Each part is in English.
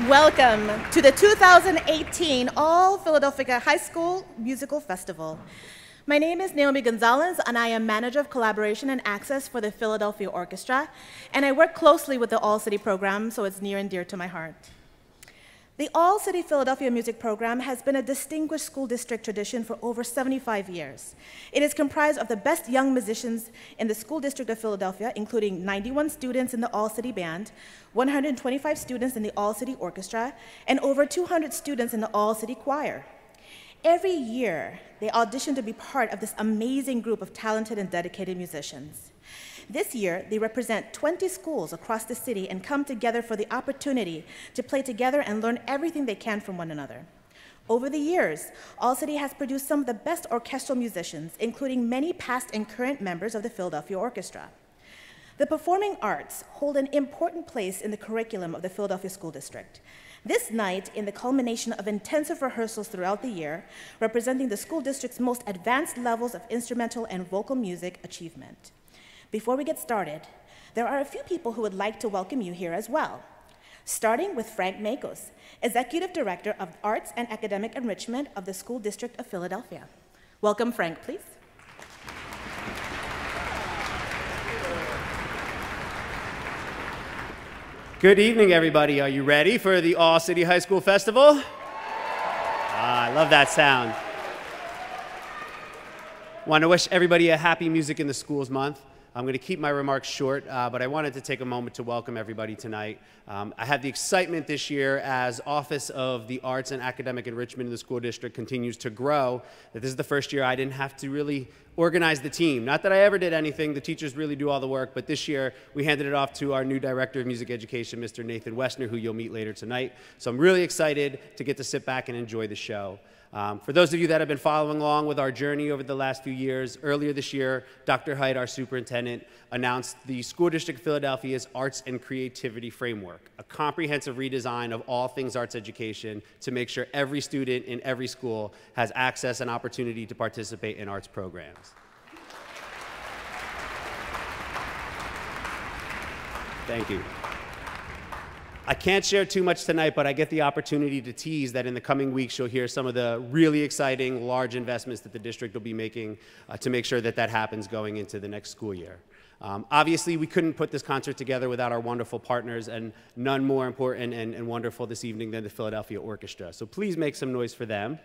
Welcome to the 2018 All Philadelphia High School Musical Festival. My name is Naomi Gonzalez, and I am Manager of Collaboration and Access for the Philadelphia Orchestra, and I work closely with the All-City program, so it's near and dear to my heart. The All-City Philadelphia Music Program has been a distinguished school district tradition for over 75 years. It is comprised of the best young musicians in the school district of Philadelphia, including 91 students in the All-City Band, 125 students in the All-City Orchestra, and over 200 students in the All-City Choir. Every year, they audition to be part of this amazing group of talented and dedicated musicians. This year, they represent 20 schools across the city and come together for the opportunity to play together and learn everything they can from one another. Over the years, All-City has produced some of the best orchestral musicians, including many past and current members of the Philadelphia Orchestra. The performing arts hold an important place in the curriculum of the Philadelphia School District. This night, in the culmination of intensive rehearsals throughout the year, representing the school district's most advanced levels of instrumental and vocal music achievement. Before we get started, there are a few people who would like to welcome you here as well. Starting with Frank Makos, Executive Director of Arts and Academic Enrichment of the School District of Philadelphia. Welcome, Frank, please. Good evening, everybody. Are you ready for the All-City High School Festival? I love that sound. Want to wish everybody a happy Music in the Schools month. I'm going to keep my remarks short, but I wanted to take a moment to welcome everybody tonight. I had the excitement this year as Office of the Arts and Academic Enrichment in the school district continues to grow, that this is the first year I didn't have to really organize the team. Not that I ever did anything, the teachers really do all the work, but this year we handed it off to our new Director of Music Education, Mr. Nathan Westner, who you'll meet later tonight. So I'm really excited to get to sit back and enjoy the show. For those of you that have been following along with our journey over the last few years, earlier this year, Dr. Haidt, our superintendent, announced the School District of Philadelphia's Arts and Creativity Framework, a comprehensive redesign of all things arts education to make sure every student in every school has access and opportunity to participate in arts programs. Thank you. I can't share too much tonight, but I get the opportunity to tease that in the coming weeks you'll hear some of the really exciting, large investments that the district will be making to make sure that that happens going into the next school year. Obviously, we couldn't put this concert together without our wonderful partners, and none more important and wonderful this evening than the Philadelphia Orchestra. So please make some noise for them.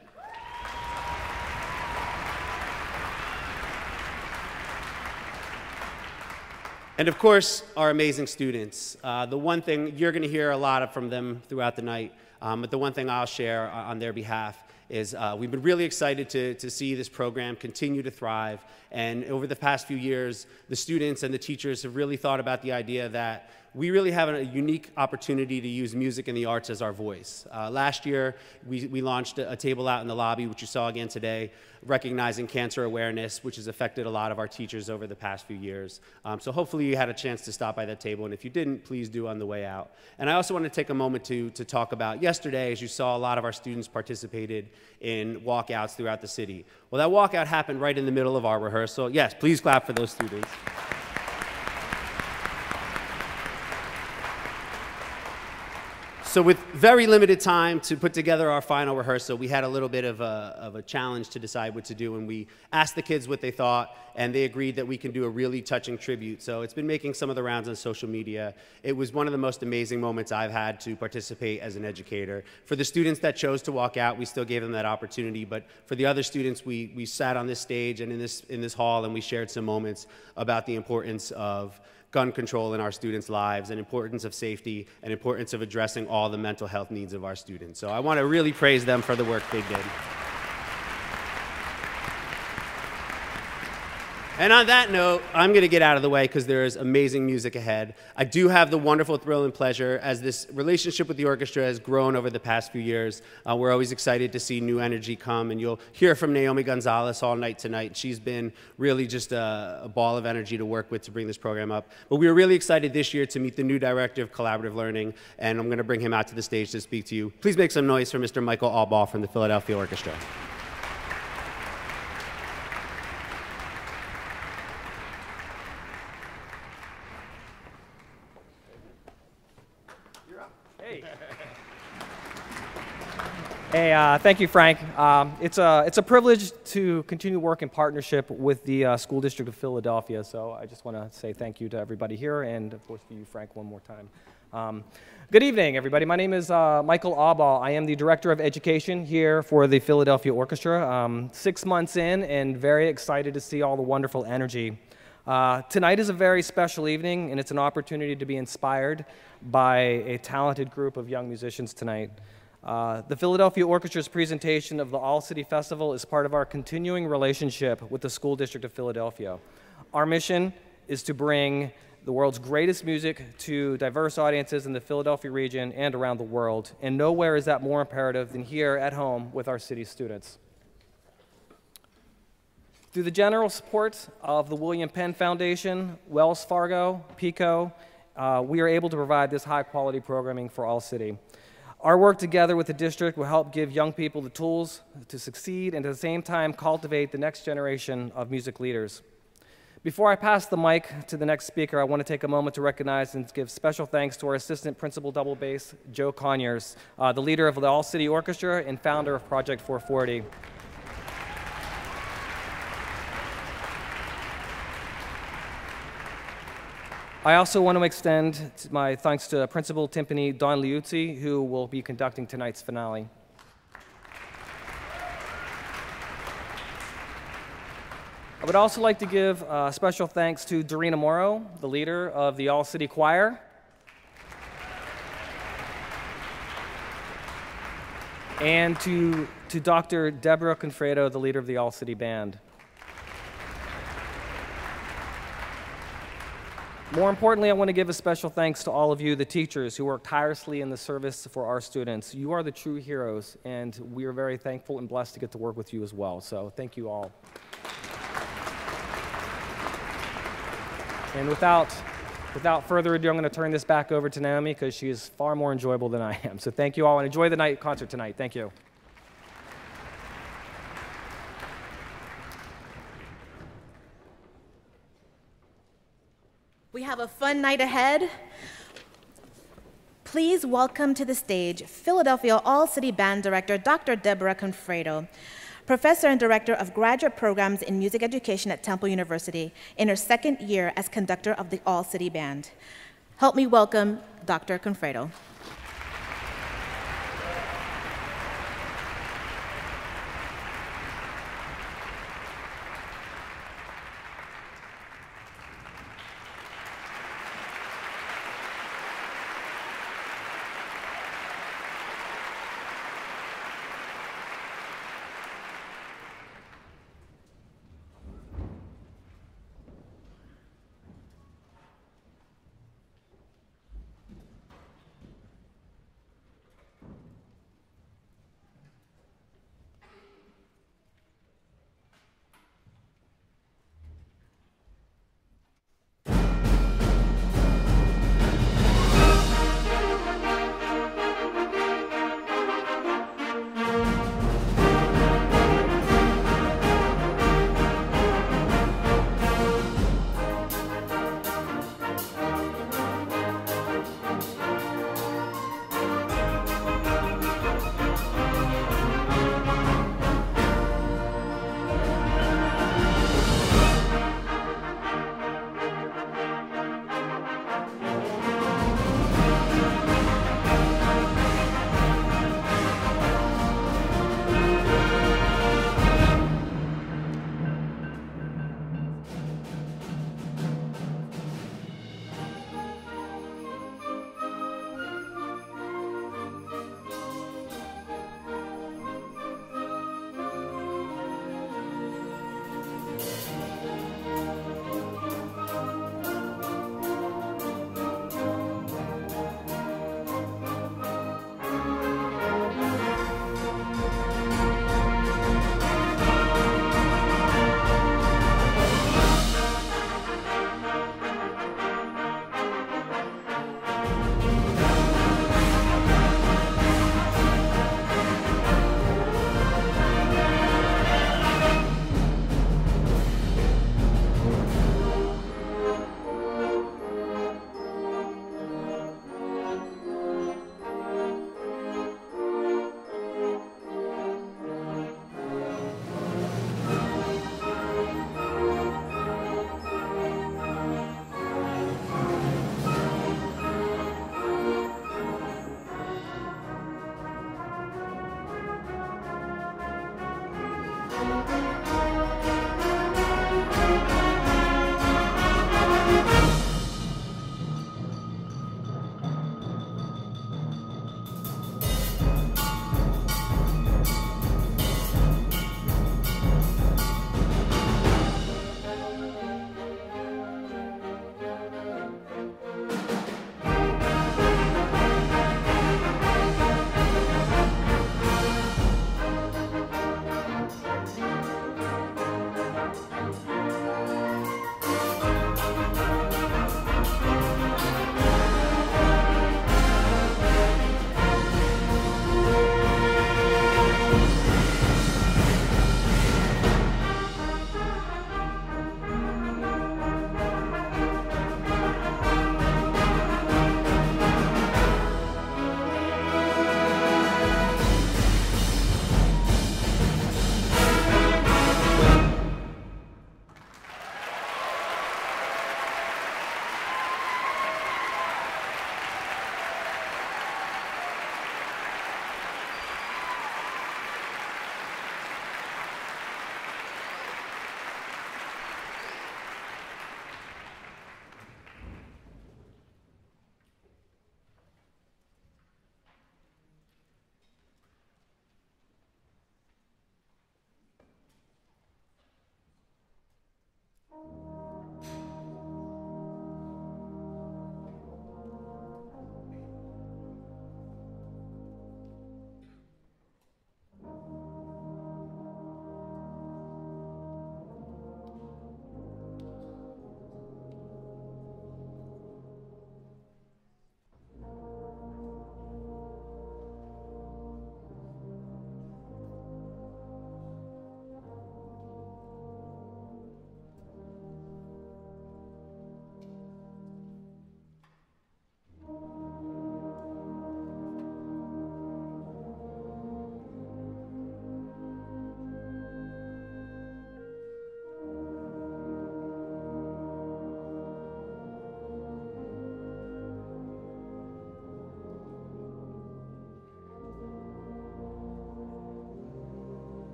And of course, our amazing students. The one thing, you're going to hear a lot from them throughout the night, but the one thing I'll share on their behalf is we've been really excited to see this program continue to thrive. And over the past few years, the students and the teachers have really thought about the idea that we really have a unique opportunity to use music and the arts as our voice. Last year, we launched a table out in the lobby, which you saw again today, recognizing cancer awareness, which has affected a lot of our teachers over the past few years. So hopefully you had a chance to stop by that table, and if you didn't, please do on the way out. And I also want to take a moment to talk about yesterday, as you saw, a lot of our students participated in walkouts throughout the city. Well, that walkout happened right in the middle of our rehearsal. Yes, please clap for those students. So with very limited time to put together our final rehearsal, we had a little bit of a challenge to decide what to do, and we asked the kids what they thought, and they agreed that we can do a really touching tribute. So it's been making some of the rounds on social media. It was one of the most amazing moments I've had to participate as an educator. For the students that chose to walk out, we still gave them that opportunity, but for the other students, we sat on this stage and in this hall, and we shared some moments about the importance of gun control in our students' lives, and importance of safety, and importance of addressing all the mental health needs of our students. So I want to really praise them for the work they did. And on that note, I'm going to get out of the way because there is amazing music ahead. I do have the wonderful thrill and pleasure as this relationship with the orchestra has grown over the past few years. We're always excited to see new energy come, and you'll hear from Naomi Gonzalez all night tonight. She's been really just a ball of energy to work with to bring this program up. But we were really excited this year to meet the new Director of Collaborative Learning, and I'm going to bring him out to the stage to speak to you. Please make some noise for Mr. Michael Allball from the Philadelphia Orchestra. Hey, thank you, Frank. It's a privilege to continue work in partnership with the School District of Philadelphia, so I just want to say thank you to everybody here, and of course to you, Frank, one more time. Good evening, everybody. My name is Michael Aubal. I am the Director of Education here for the Philadelphia Orchestra. 6 months in, and very excited to see all the wonderful energy. Tonight is a very special evening, and it's an opportunity to be inspired by a talented group of young musicians tonight. The Philadelphia Orchestra's presentation of the All-City Festival is part of our continuing relationship with the School District of Philadelphia. Our mission is to bring the world's greatest music to diverse audiences in the Philadelphia region and around the world, and nowhere is that more imperative than here at home with our city students. Through the general support of the William Penn Foundation, Wells Fargo, PICO, we are able to provide this high-quality programming for All City. Our work together with the district will help give young people the tools to succeed and at the same time cultivate the next generation of music leaders. Before I pass the mic to the next speaker, I want to take a moment to recognize and give special thanks to our Assistant Principal Double Bass, Joe Conyers, the leader of the All-City Orchestra and founder of Project 440. I also want to extend my thanks to Principal Timpani Don Liuzzi, who will be conducting tonight's finale. I would also like to give special thanks to Dorina Morrow, the leader of the All-City Choir, and to Dr. Deborah Confredo, the leader of the All-City Band. More importantly, I want to give a special thanks to all of you, the teachers, who work tirelessly in the service for our students. You are the true heroes, and we are very thankful and blessed to get to work with you as well. So thank you all. And without further ado, I'm going to turn this back over to Naomi because she is far more enjoyable than I am. So thank you all, and enjoy the concert tonight. Thank you. We have a fun night ahead. Please welcome to the stage Philadelphia All-City Band Director, Dr. Deborah Confredo, Professor and Director of Graduate Programs in Music Education at Temple University, in her second year as conductor of the All-City Band. Help me welcome Dr. Confredo.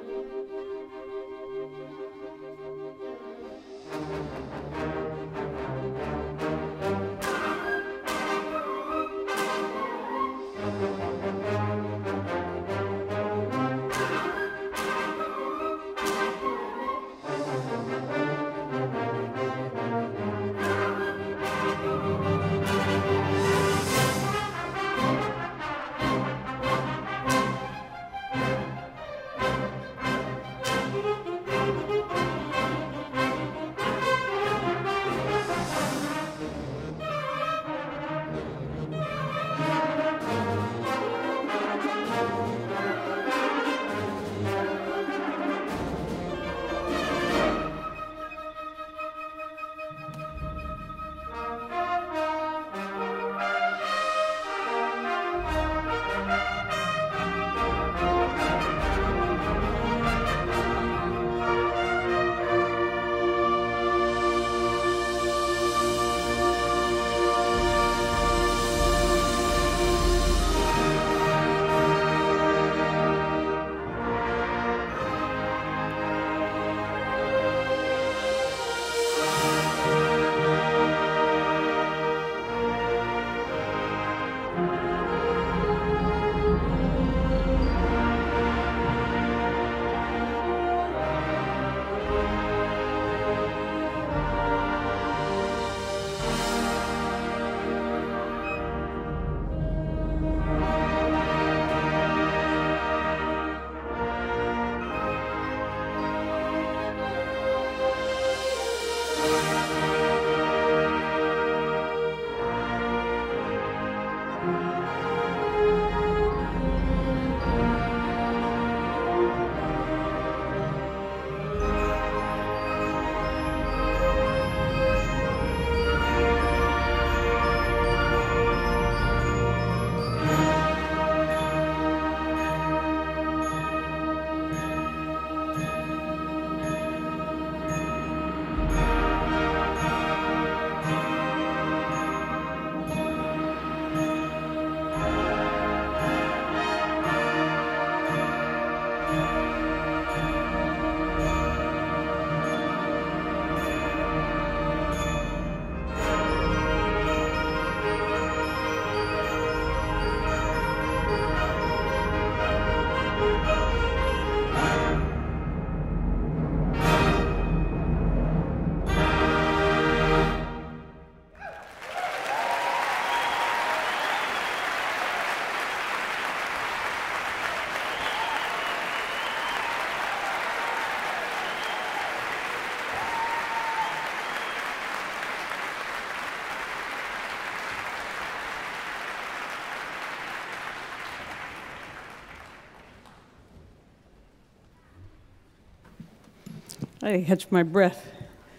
I catch my breath.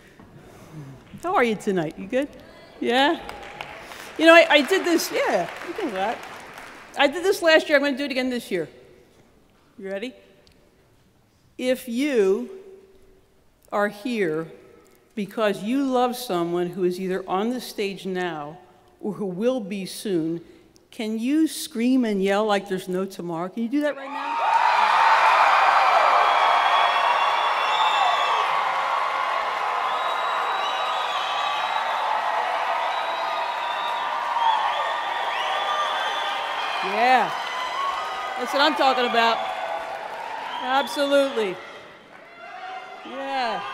How are you tonight? You good? Yeah? You know, I did this, yeah, you can do that. I did this last year, I'm going to do it again this year. You ready? If you are here because you love someone who is either on the stage now or who will be soon, can you scream and yell like there's no tomorrow? Can you do that right now? Yeah, that's what I'm talking about. Absolutely. Yeah.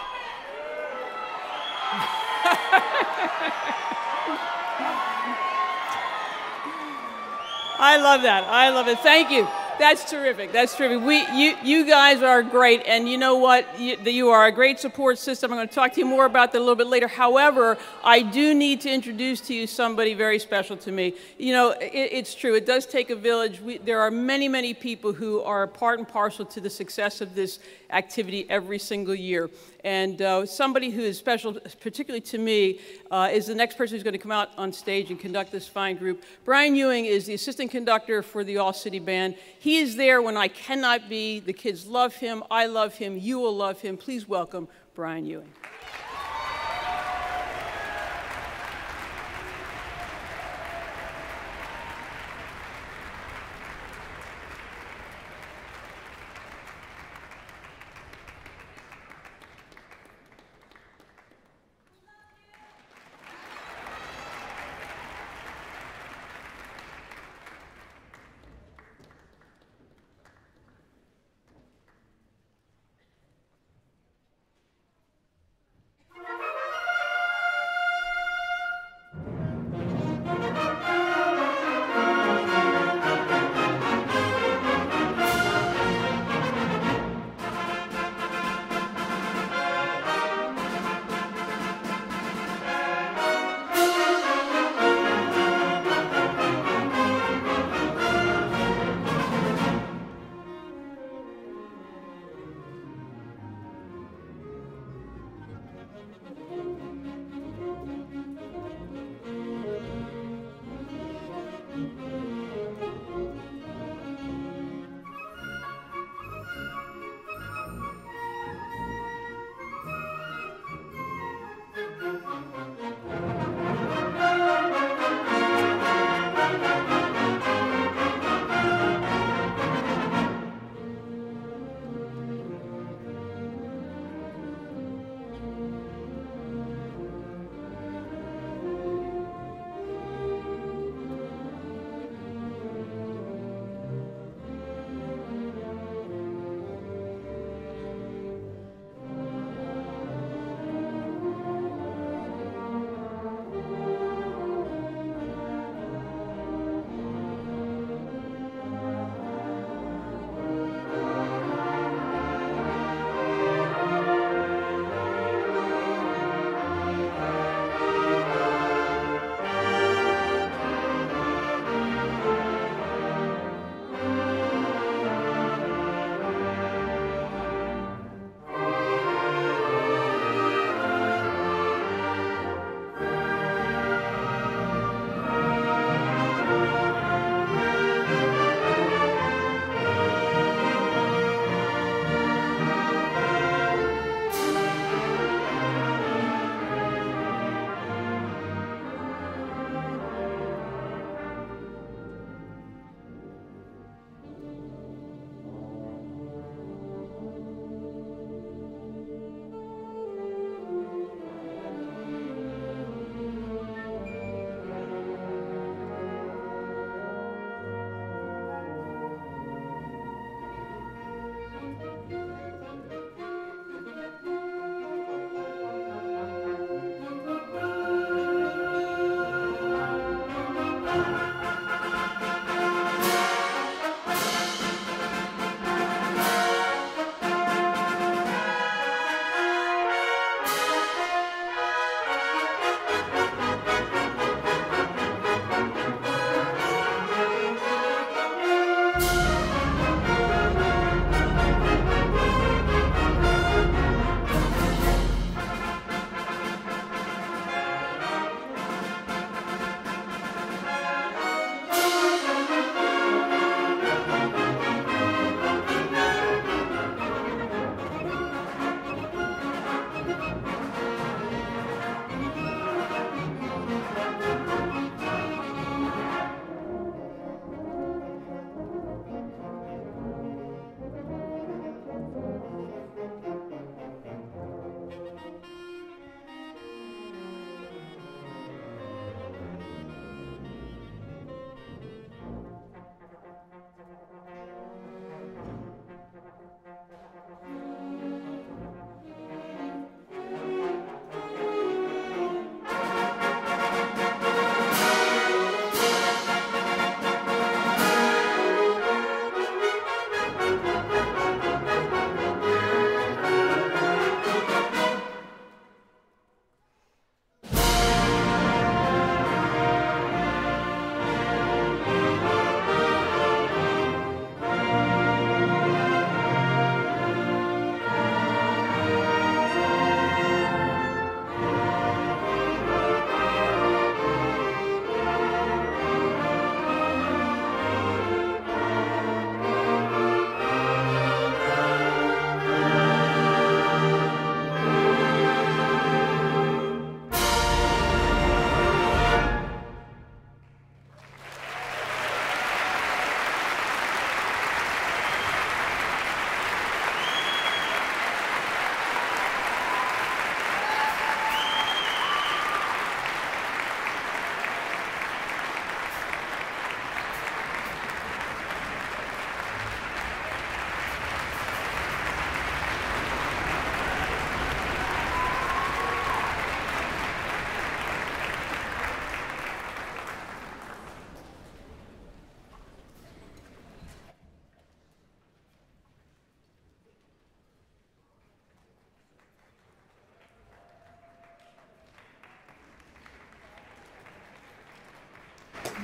I love that. I love it. Thank you. That's terrific. That's terrific. You guys are great, and you know what? You are a great support system. I'm going to talk to you more about that a little bit later. However, I do need to introduce to you somebody very special to me. You know, it's true. It does take a village. There are many, many people who are part and parcel to the success of this activity every single year. And somebody who is special, particularly to me, is the next person who's going to come out on stage and conduct this fine group. Brian Ewing is the assistant conductor for the All-City Band. He is there when I cannot be. The kids love him. I love him. You will love him. Please welcome Brian Ewing.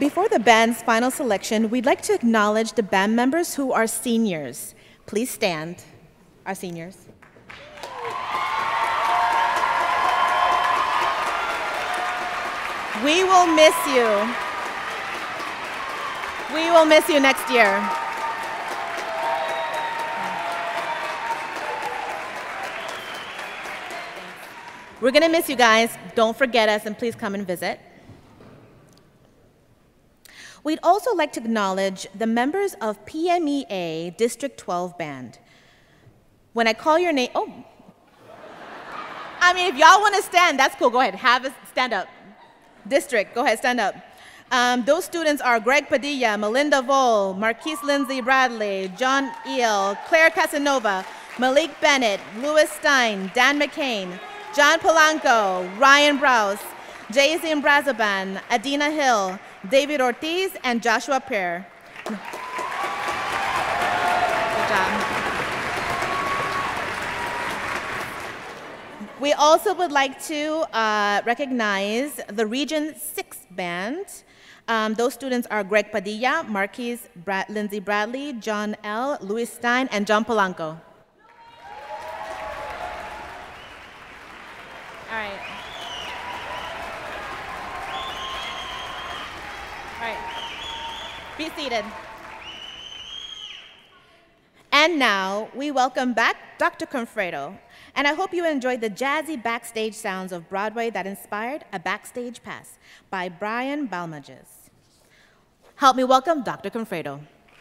Before the band's final selection, we'd like to acknowledge the band members who are seniors. Please stand, our seniors. We will miss you. We will miss you next year. We're going to miss you guys. Don't forget us, and please come and visit. We'd also like to acknowledge the members of PMEA District 12 Band. When I call your name, oh. I mean, if y'all want to stand, that's cool. Go ahead, have us stand up. District, go ahead, stand up. Those students are Greg Padilla, Melinda Vole, Marquise Lindsay Bradley, John Eel, Claire Casanova, Malik Bennett, Louis Stein, Dan McCain, John Polanco, Ryan Browse, Jason Brazaban, Adina Hill, David Ortiz, and Joshua Pear. Good job. We also would like to recognize the Region 6 Band. Those students are Greg Padilla, Marquise Lindsay Bradley, John L., Louis Stein, and John Polanco. All right. All right. Be seated. And now, we welcome back Dr. Confredo. And I hope you enjoyed the jazzy backstage sounds of Broadway that inspired A Backstage Pass by Brian Balmages. Help me welcome Dr. Confredo.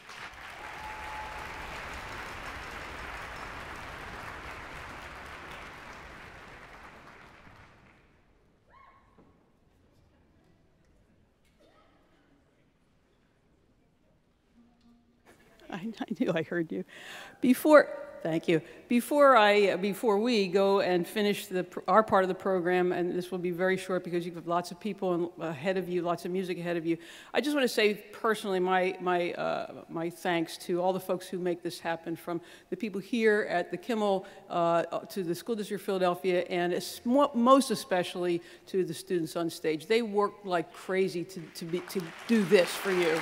I knew I heard you. Thank you. Before we go and finish our part of the program, and this will be very short because you have lots of people ahead of you, lots of music ahead of you, I just want to say personally my thanks to all the folks who make this happen, from the people here at the Kimmel to the School District of Philadelphia, and most especially to the students on stage. They work like crazy to do this for you.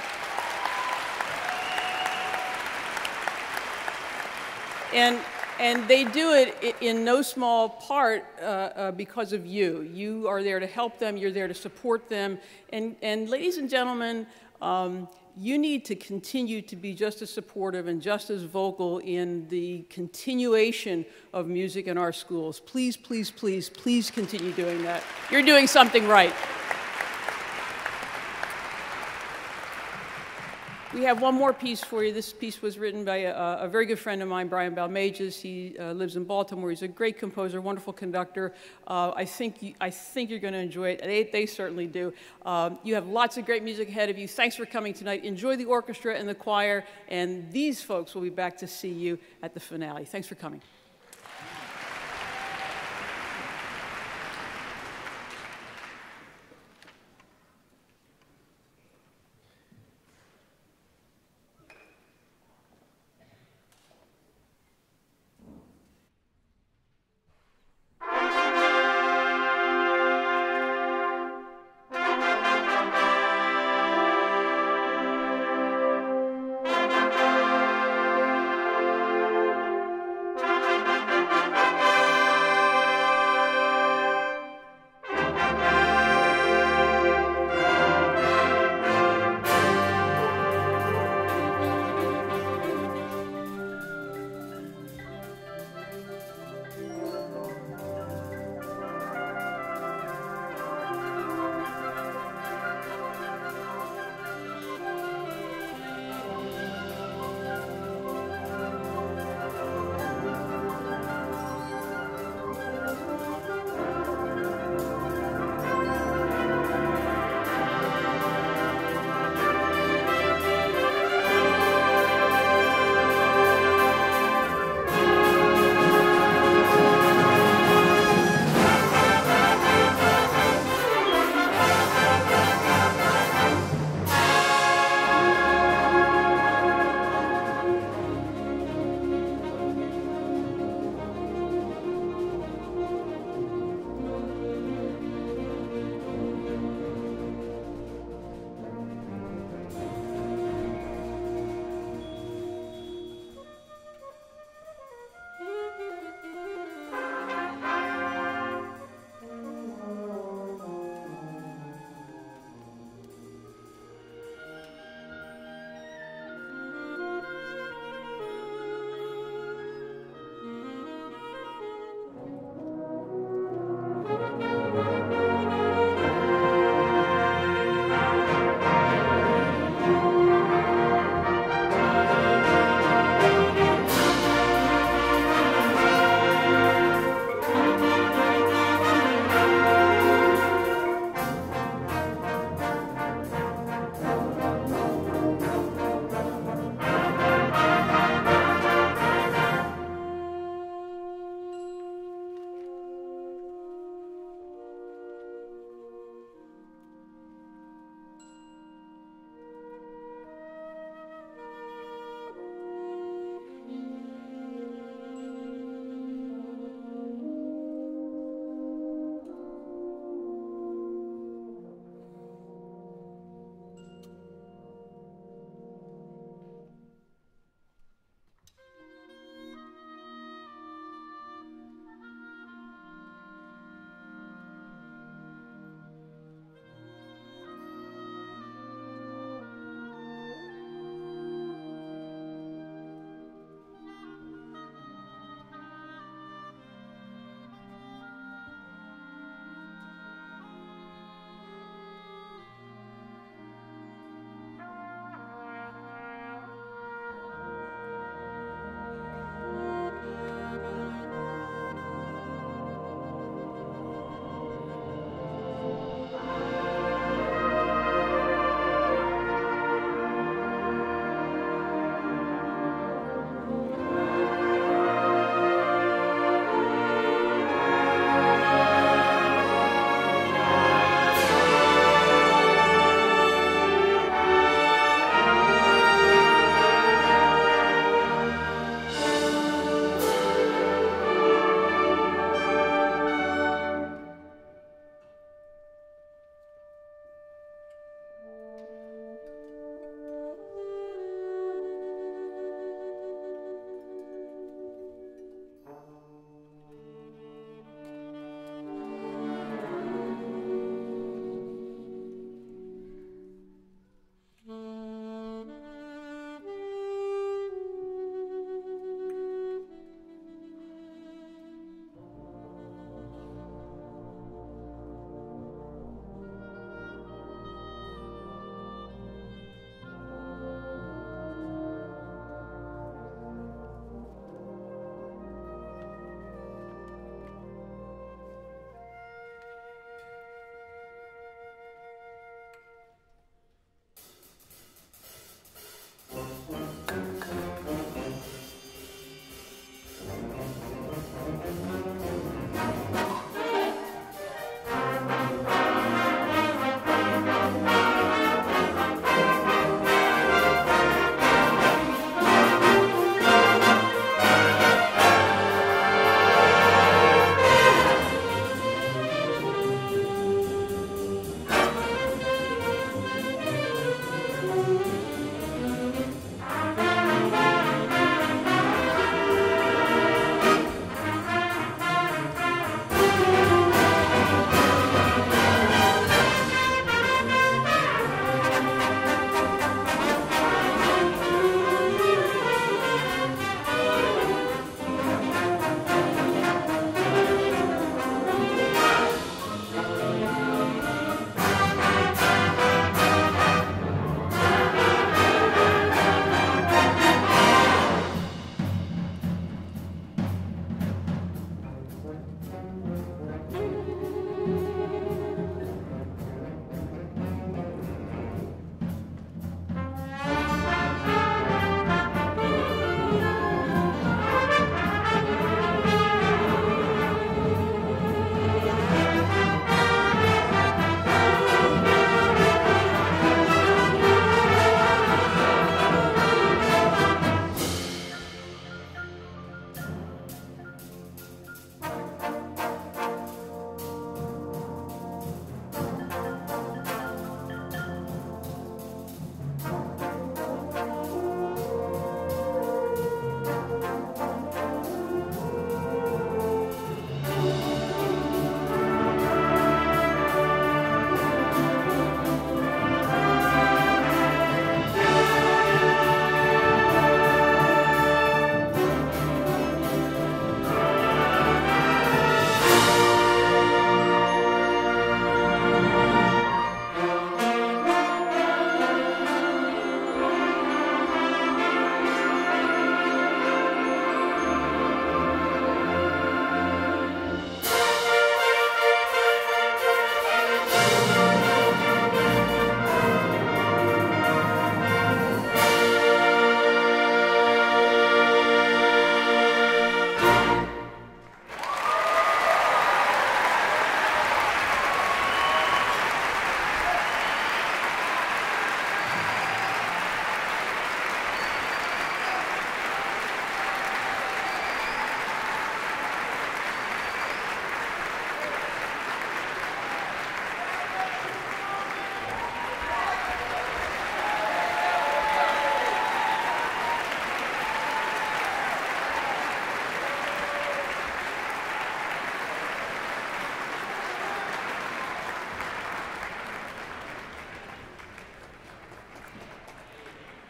And they do it in no small part because of you. You are there to help them. You're there to support them. And ladies and gentlemen, you need to continue to be just as supportive and just as vocal in the continuation of music in our schools. Please, please, please, please continue doing that. You're doing something right. We have one more piece for you. This piece was written by a very good friend of mine, Brian Balmages. He lives in Baltimore. He's a great composer, wonderful conductor. I think you're going to enjoy it. They certainly do. You have lots of great music ahead of you. Thanks for coming tonight. Enjoy the orchestra and the choir. And these folks will be back to see you at the finale. Thanks for coming.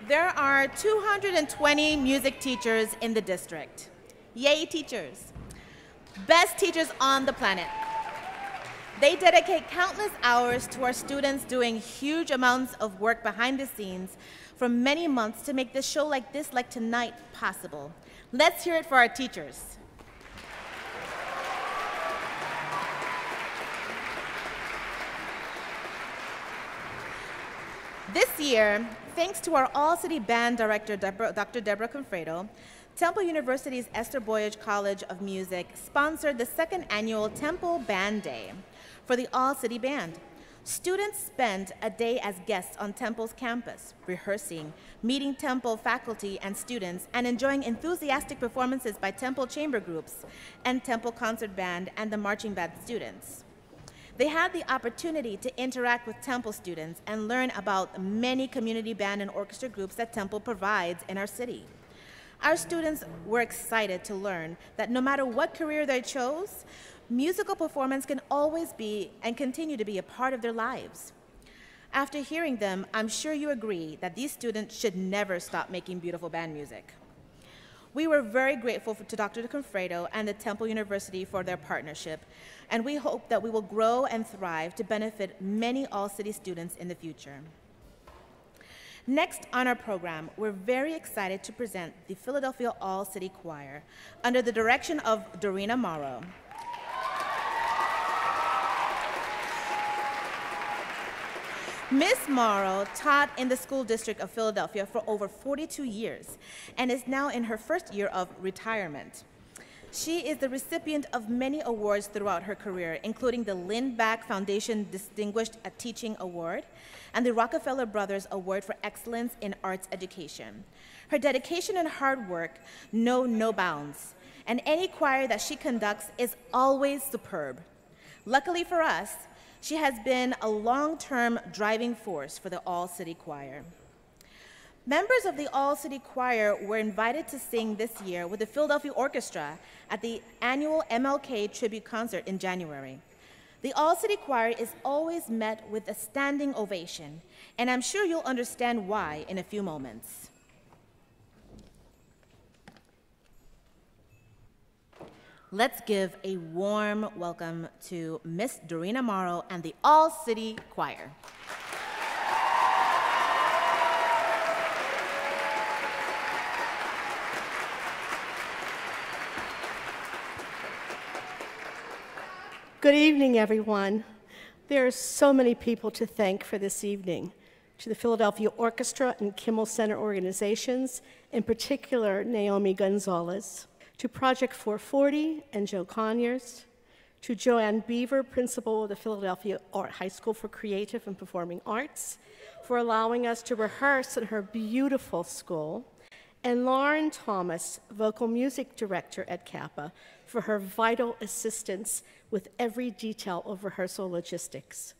There are 220 music teachers in the district. Yay, teachers. Best teachers on the planet. They dedicate countless hours to our students doing huge amounts of work behind the scenes for many months to make this show like this, like tonight, possible. Let's hear it for our teachers. This year, thanks to our all-city band director, Dr. Deborah Confredo, Temple University's Esther Boyage College of Music sponsored the second annual Temple Band Day for the all-city band. Students spent a day as guests on Temple's campus, rehearsing, meeting Temple faculty and students, and enjoying enthusiastic performances by Temple chamber groups and Temple concert band and the marching band students. They had the opportunity to interact with Temple students and learn about many community band and orchestra groups that Temple provides in our city. Our students were excited to learn that no matter what career they chose, musical performance can always be and continue to be a part of their lives. After hearing them, I'm sure you agree that these students should never stop making beautiful band music. We were very grateful to Dr. Confredo and the Temple University for their partnership, and we hope that we will grow and thrive to benefit many all-city students in the future. Next on our program, we're very excited to present the Philadelphia All-City Choir under the direction of Dorina Morrow. Ms. Morrow taught in the School District of Philadelphia for over 42 years and is now in her first year of retirement. She is the recipient of many awards throughout her career, including the Lindback Foundation Distinguished Teaching Award and the Rockefeller Brothers Award for Excellence in Arts Education. Her dedication and hard work know no bounds, and any choir that she conducts is always superb. Luckily for us, she has been a long-term driving force for the All-City Choir. Members of the All-City Choir were invited to sing this year with the Philadelphia Orchestra at the annual MLK Tribute Concert in January. The All-City Choir is always met with a standing ovation, and I'm sure you'll understand why in a few moments. Let's give a warm welcome to Miss Dorina Morrow and the All-City Choir. Good evening, everyone. There are so many people to thank for this evening. To the Philadelphia Orchestra and Kimmel Center organizations, in particular Naomi Gonzalez. To Project 440 and Joe Conyers, to Joanne Beaver, principal of the Philadelphia Art High School for Creative and Performing Arts, for allowing us to rehearse in her beautiful school, and Lauren Thomas, vocal music director at Kappa, for her vital assistance with every detail of rehearsal logistics.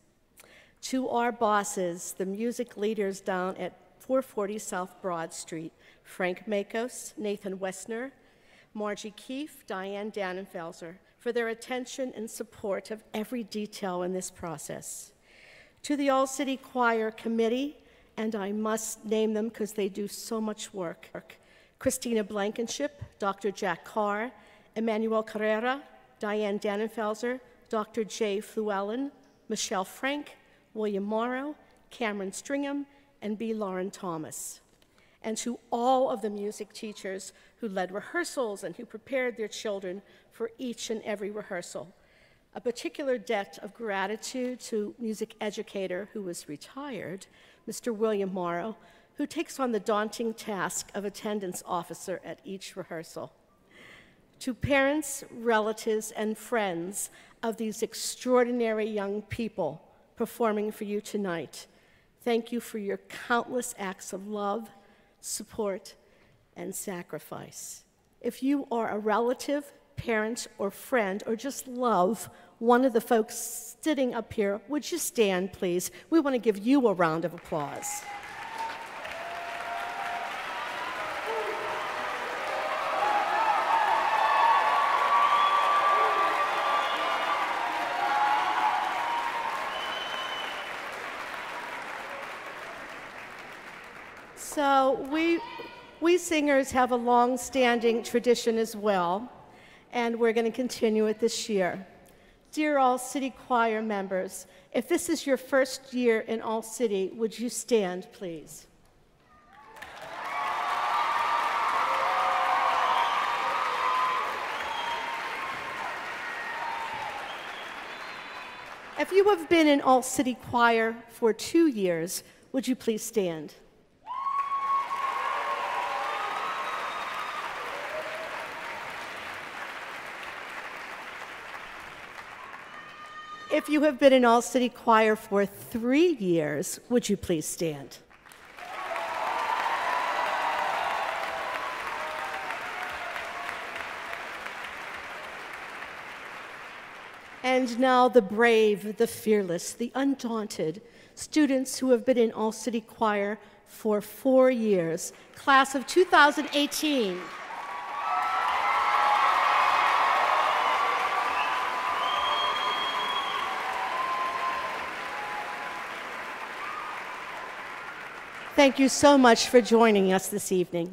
To our bosses, the music leaders down at 440 South Broad Street, Frank Makos, Nathan Wessner, Margie Keefe, Diane Dannenfelser, for their attention and support of every detail in this process. To the All-City Choir Committee, and I must name them because they do so much work, Christina Blankenship, Dr. Jack Carr, Emmanuel Carrera, Diane Dannenfelser, Dr. Jay Fluellen, Michelle Frank, William Morrow, Cameron Stringham, and B. Lauren Thomas. And to all of the music teachers who led rehearsals and who prepared their children for each and every rehearsal. A particular debt of gratitude to music educator who was retired, Mr. William Morrow, who takes on the daunting task of attendance officer at each rehearsal. To parents, relatives, and friends of these extraordinary young people performing for you tonight, thank you for your countless acts of love, support, and sacrifice. If you are a relative, parent, or friend, or just love one of the folks sitting up here, would you stand, please? We want to give you a round of applause. So we singers have a long-standing tradition as well, and we're going to continue it this year. Dear All City Choir members, if this is your first year in All City, would you stand, please? If you have been in All City Choir for 2 years, would you please stand? If you have been in All City Choir for 3 years, would you please stand? And now the brave, the fearless, the undaunted students who have been in All City Choir for 4 years, class of 2018. Thank you so much for joining us this evening.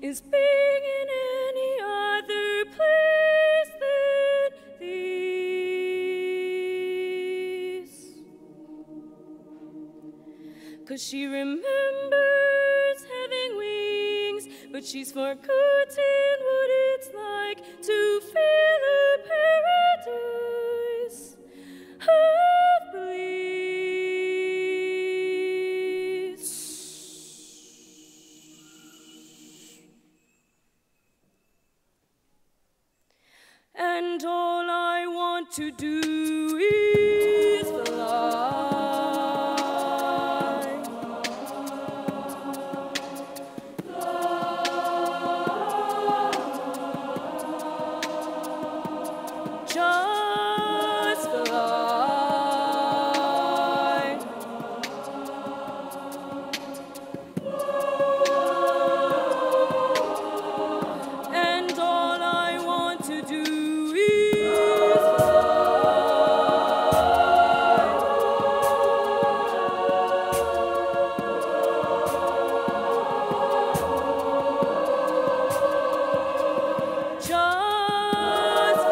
is being in any other place than these. 'Cause she remembers having wings, but she's forgotten what it's like to feel a paradise of bliss. And all I want to do is fly. Just fly. And all I want to do is fly. Just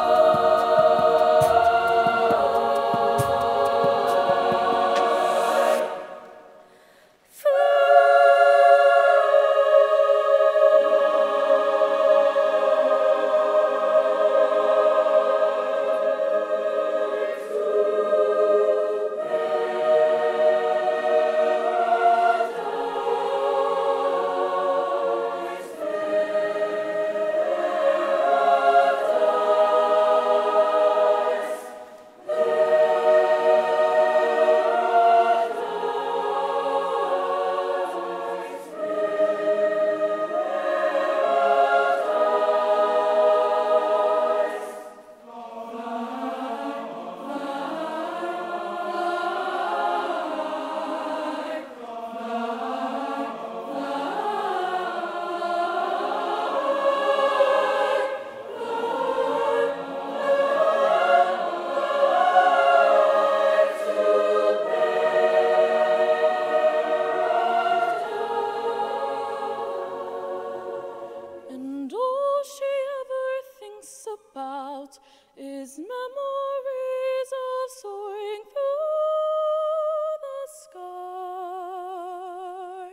and all she ever thinks about is memories of soaring through the sky.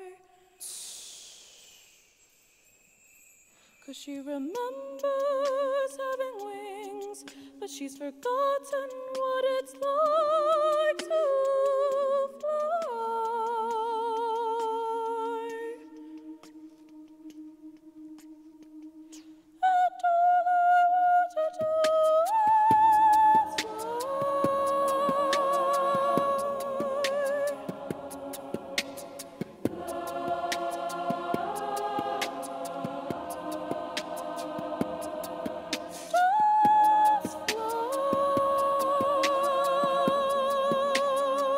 'Cause she remembers having wings, but she's forgotten what it's like to fly. And all I want to do is fly. Just fly.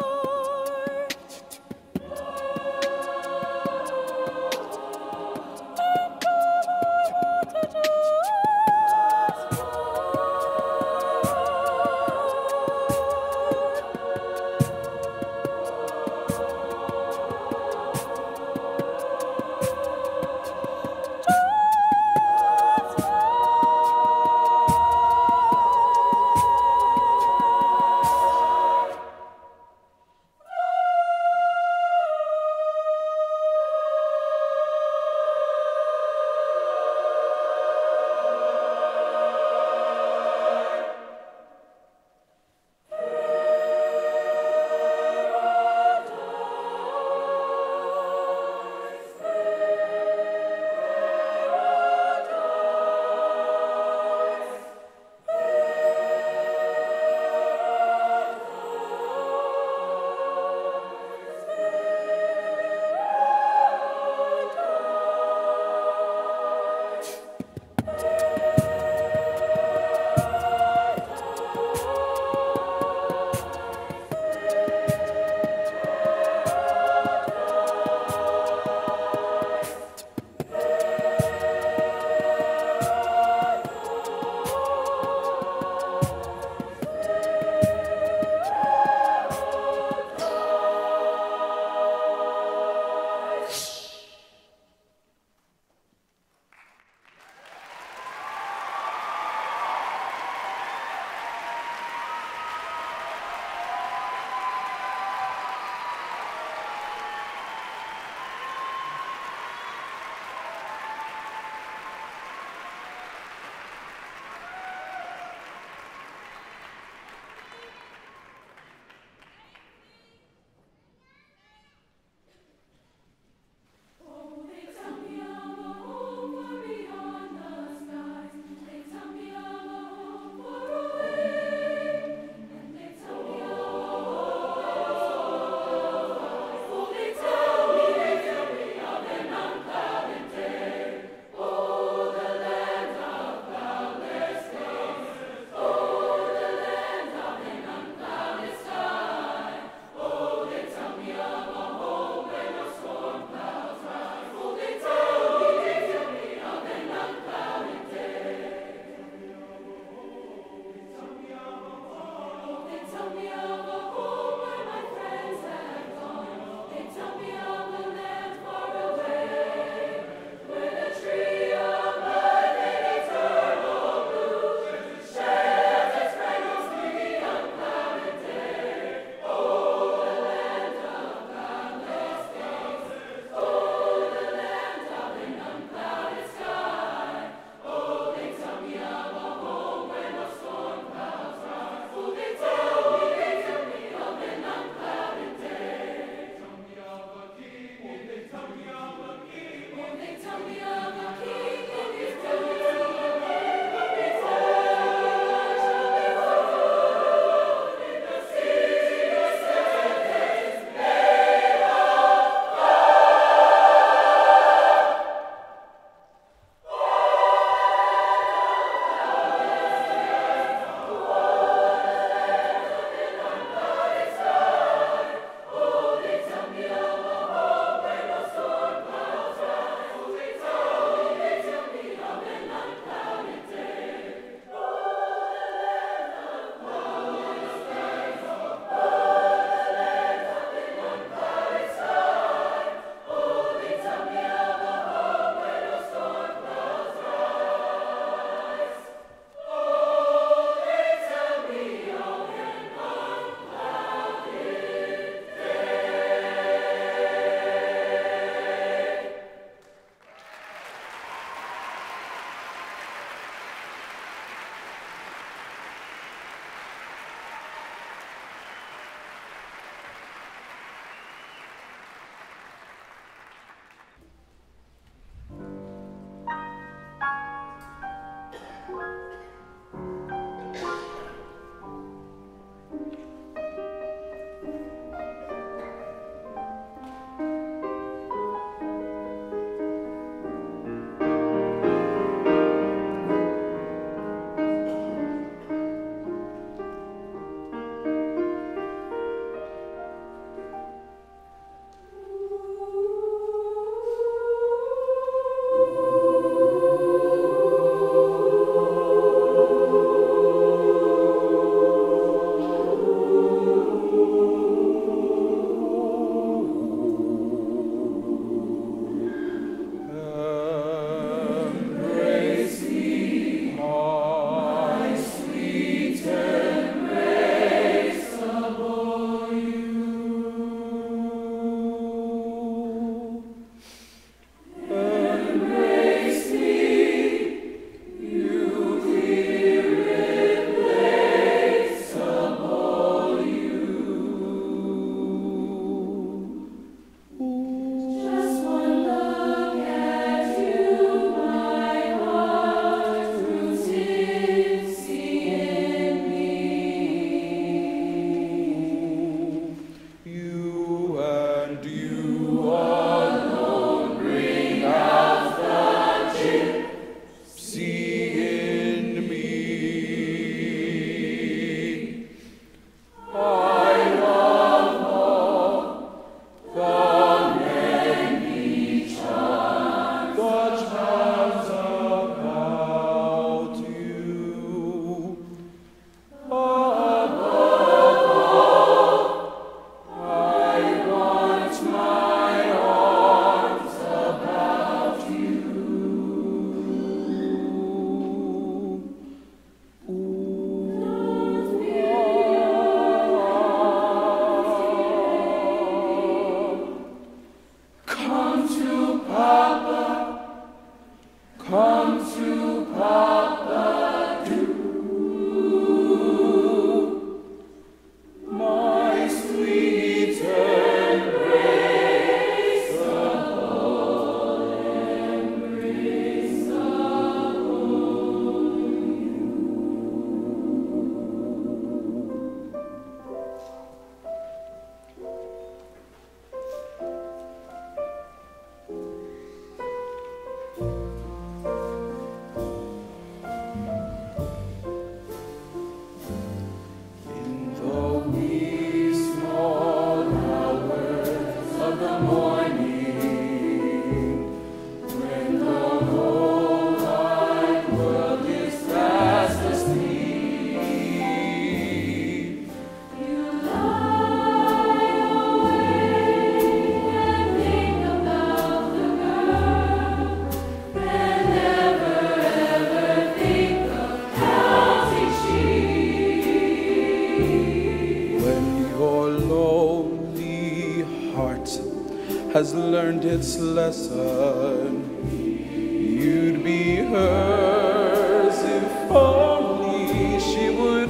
has learned its lesson. You'd be hers if only she would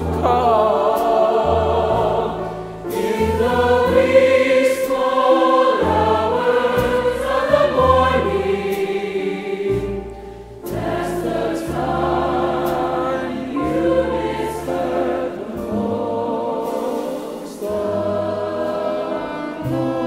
come in the wee small hours of the morning. That's the time you miss her the most of all.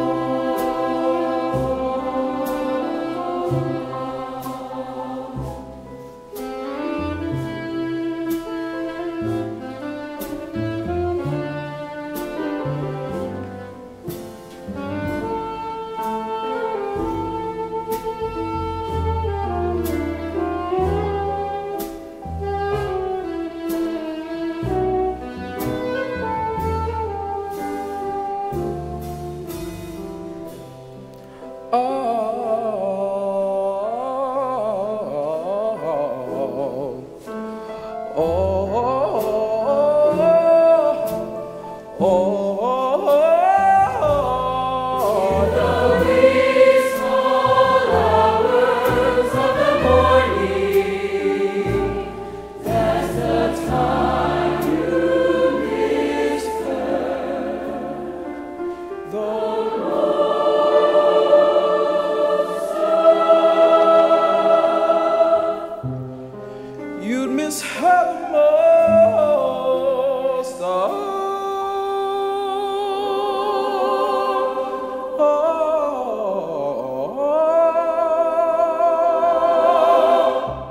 You'd miss her the most of all.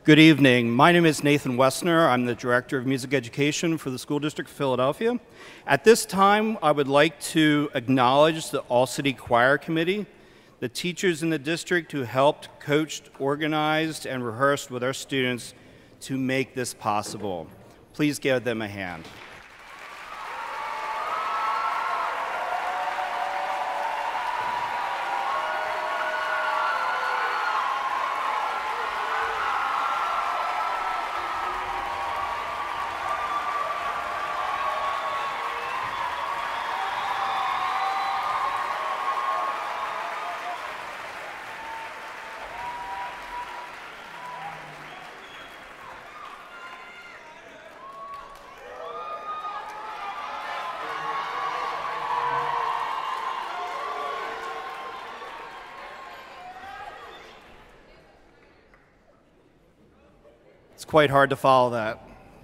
Good evening. My name is Nathan Wessner. I'm the Director of Music Education for the School District of Philadelphia. At this time, I would like to acknowledge the All-City Choir Committee, the teachers in the district who helped, coached, organized, and rehearsed with our students to make this possible. Please give them a hand. It's quite hard to follow that.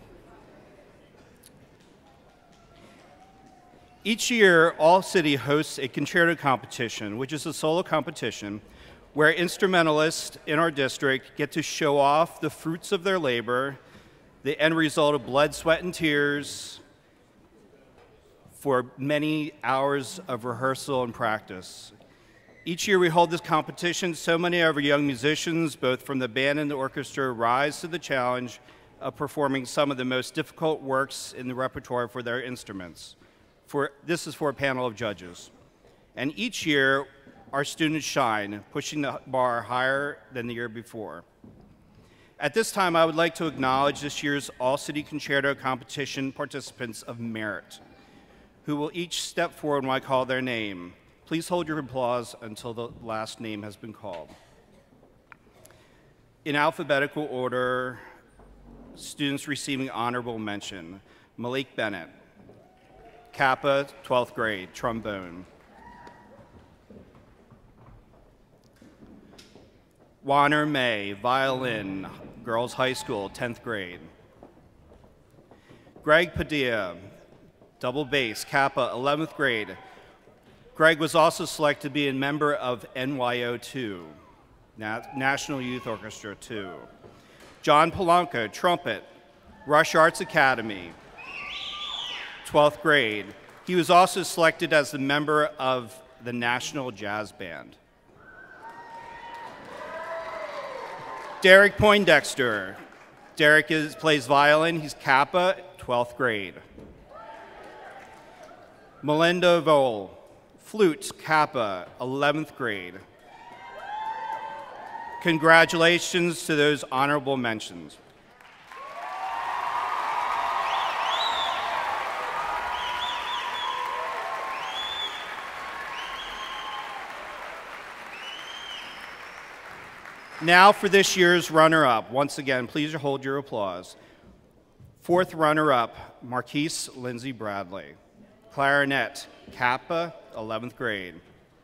Each year, All City hosts a concerto competition, which is a solo competition where instrumentalists in our district get to show off the fruits of their labor, the end result of blood, sweat, and tears for many hours of rehearsal and practice. Each year we hold this competition. So many of our young musicians, both from the band and the orchestra, rise to the challenge of performing some of the most difficult works in the repertoire for their instruments. This is for a panel of judges. And each year, our students shine, pushing the bar higher than the year before. At this time, I would like to acknowledge this year's All-City Concerto Competition participants of merit, who will each step forward when I call their name. Please hold your applause until the last name has been called. In alphabetical order, students receiving honorable mention: Malik Bennett, Kappa, 12th grade, trombone. Warner May, violin, Girls High School, 10th grade. Greg Padilla, double bass, Kappa, 11th grade. Greg was also selected to be a member of NYO 2, National Youth Orchestra 2. John Polanco, trumpet, Rush Arts Academy, 12th grade. He was also selected as the member of the National Jazz Band. Derek Poindexter. Derek plays violin. He's Kappa, 12th grade. Melinda Vole, flute, Kappa, 11th grade. Congratulations to those honorable mentions. Now for this year's runner-up. Once again, please hold your applause. Fourth runner-up, Marquise Lindsay Bradley. Clarinet, Kappa, 11th grade.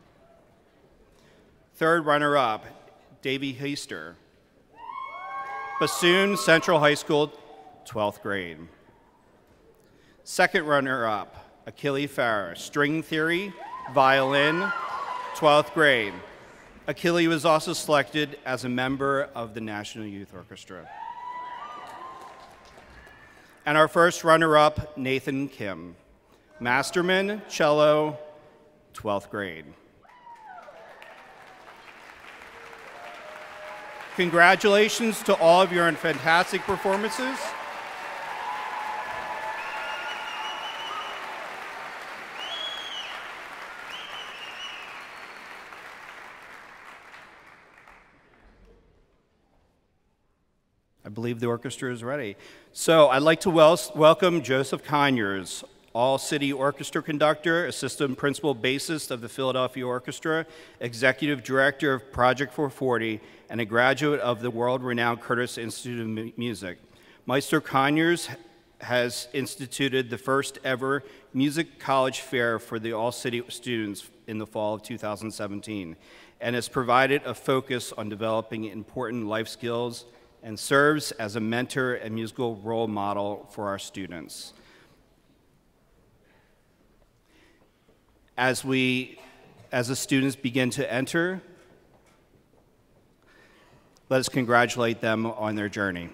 Third runner-up, Davey Heister. Bassoon, Central High School, 12th grade. Second runner-up, Achille Farrer. String theory, violin, 12th grade. Achille was also selected as a member of the National Youth Orchestra. And our first runner-up, Nathan Kim. Masterman, cello, 12th grade. Congratulations to all of your fantastic performances. I believe the orchestra is ready. So I'd like to welcome Joseph Conyers, All-City Orchestra conductor, assistant principal bassist of the Philadelphia Orchestra, executive director of Project 440, and a graduate of the world-renowned Curtis Institute of Music. Maestro Conyers has instituted the first ever music college fair for the All-City students in the fall of 2017, and has provided a focus on developing important life skills and serves as a mentor and musical role model for our students. As the students begin to enter, Let us congratulate them on their journey.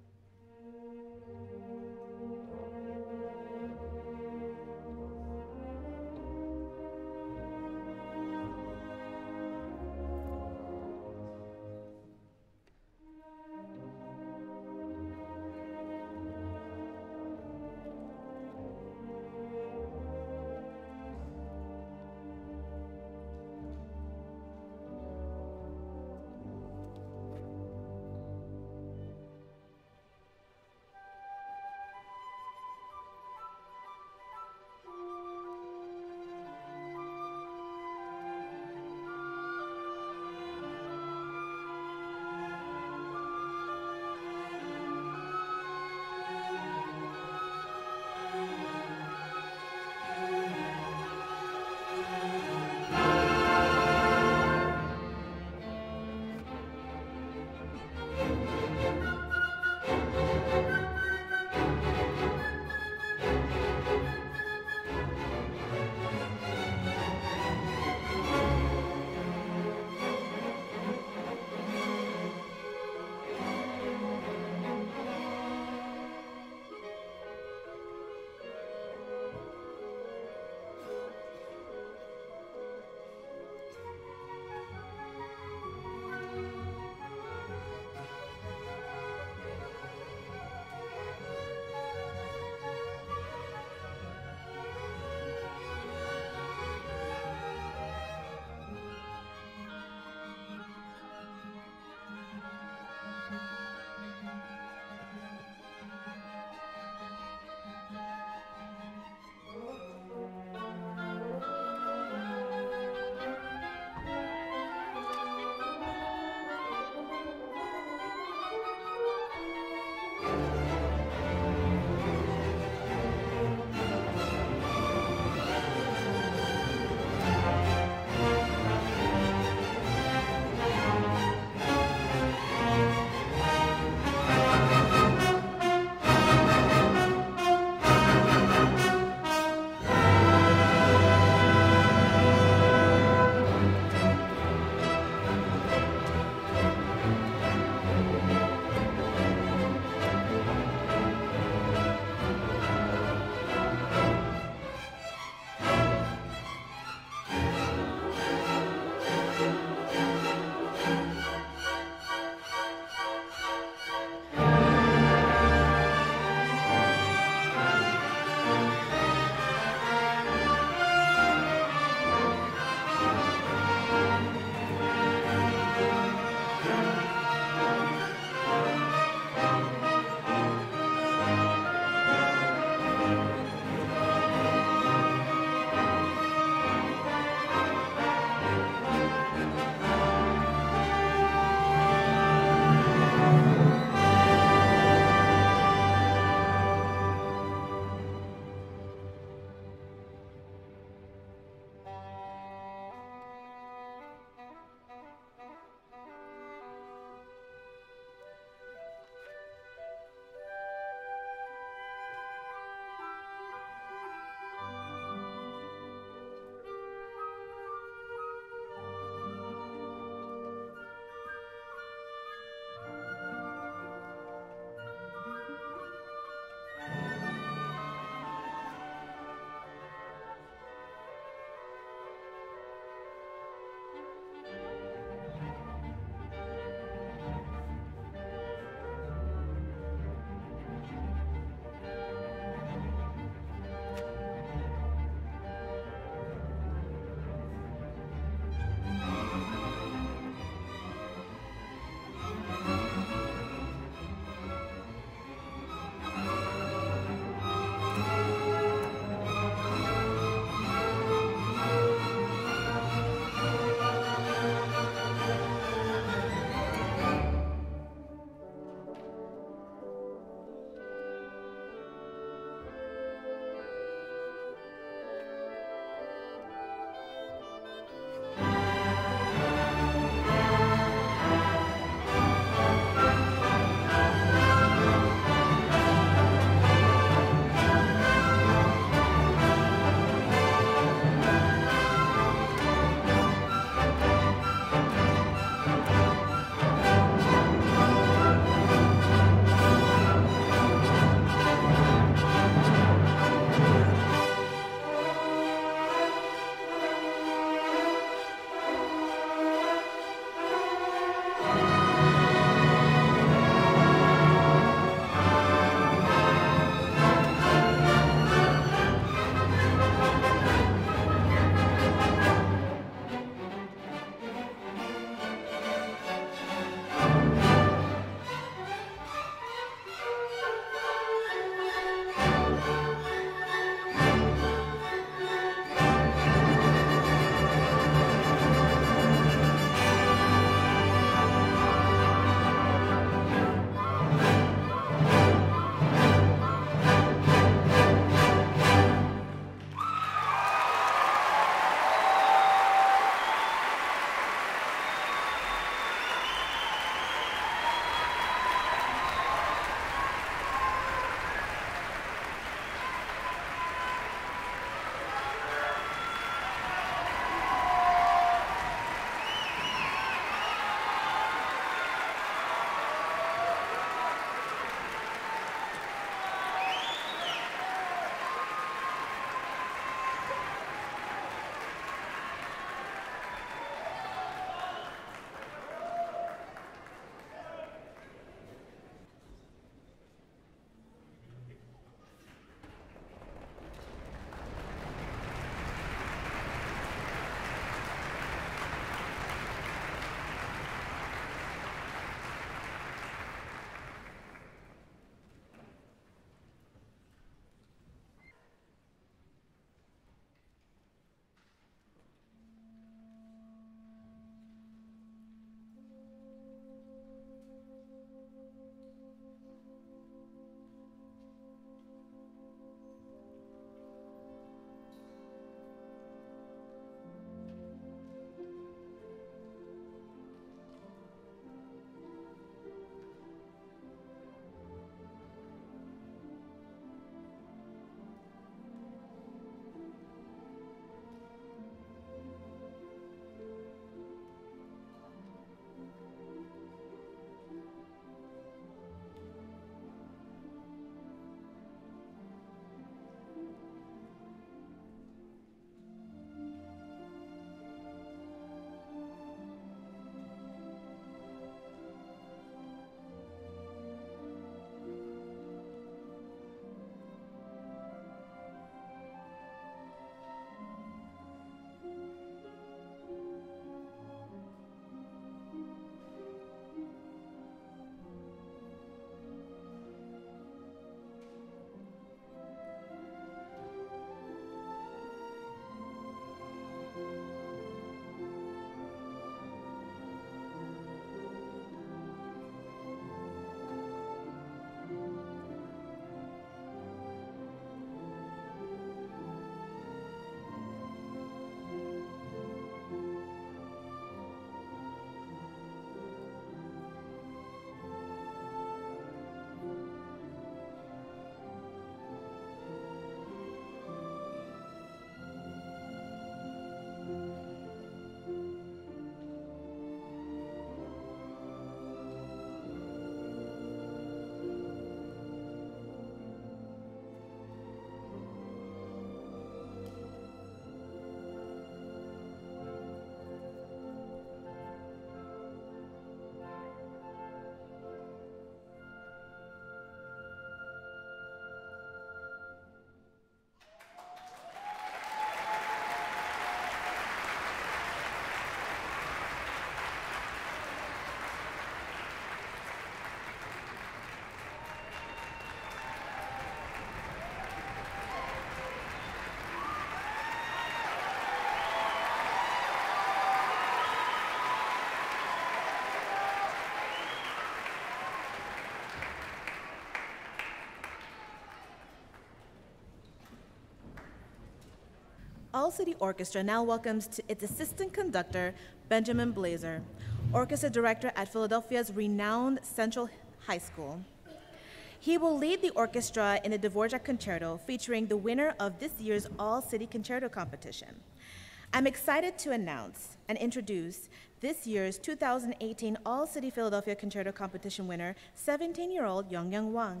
All City Orchestra now welcomes its assistant conductor, Benjamin Blazer, orchestra director at Philadelphia's renowned Central High School. He will lead the orchestra in the Dvorak Concerto, featuring the winner of this year's All City Concerto competition. I'm excited to announce and introduce this year's 2018 All City Philadelphia Concerto competition winner, 17-year-old Young Wang.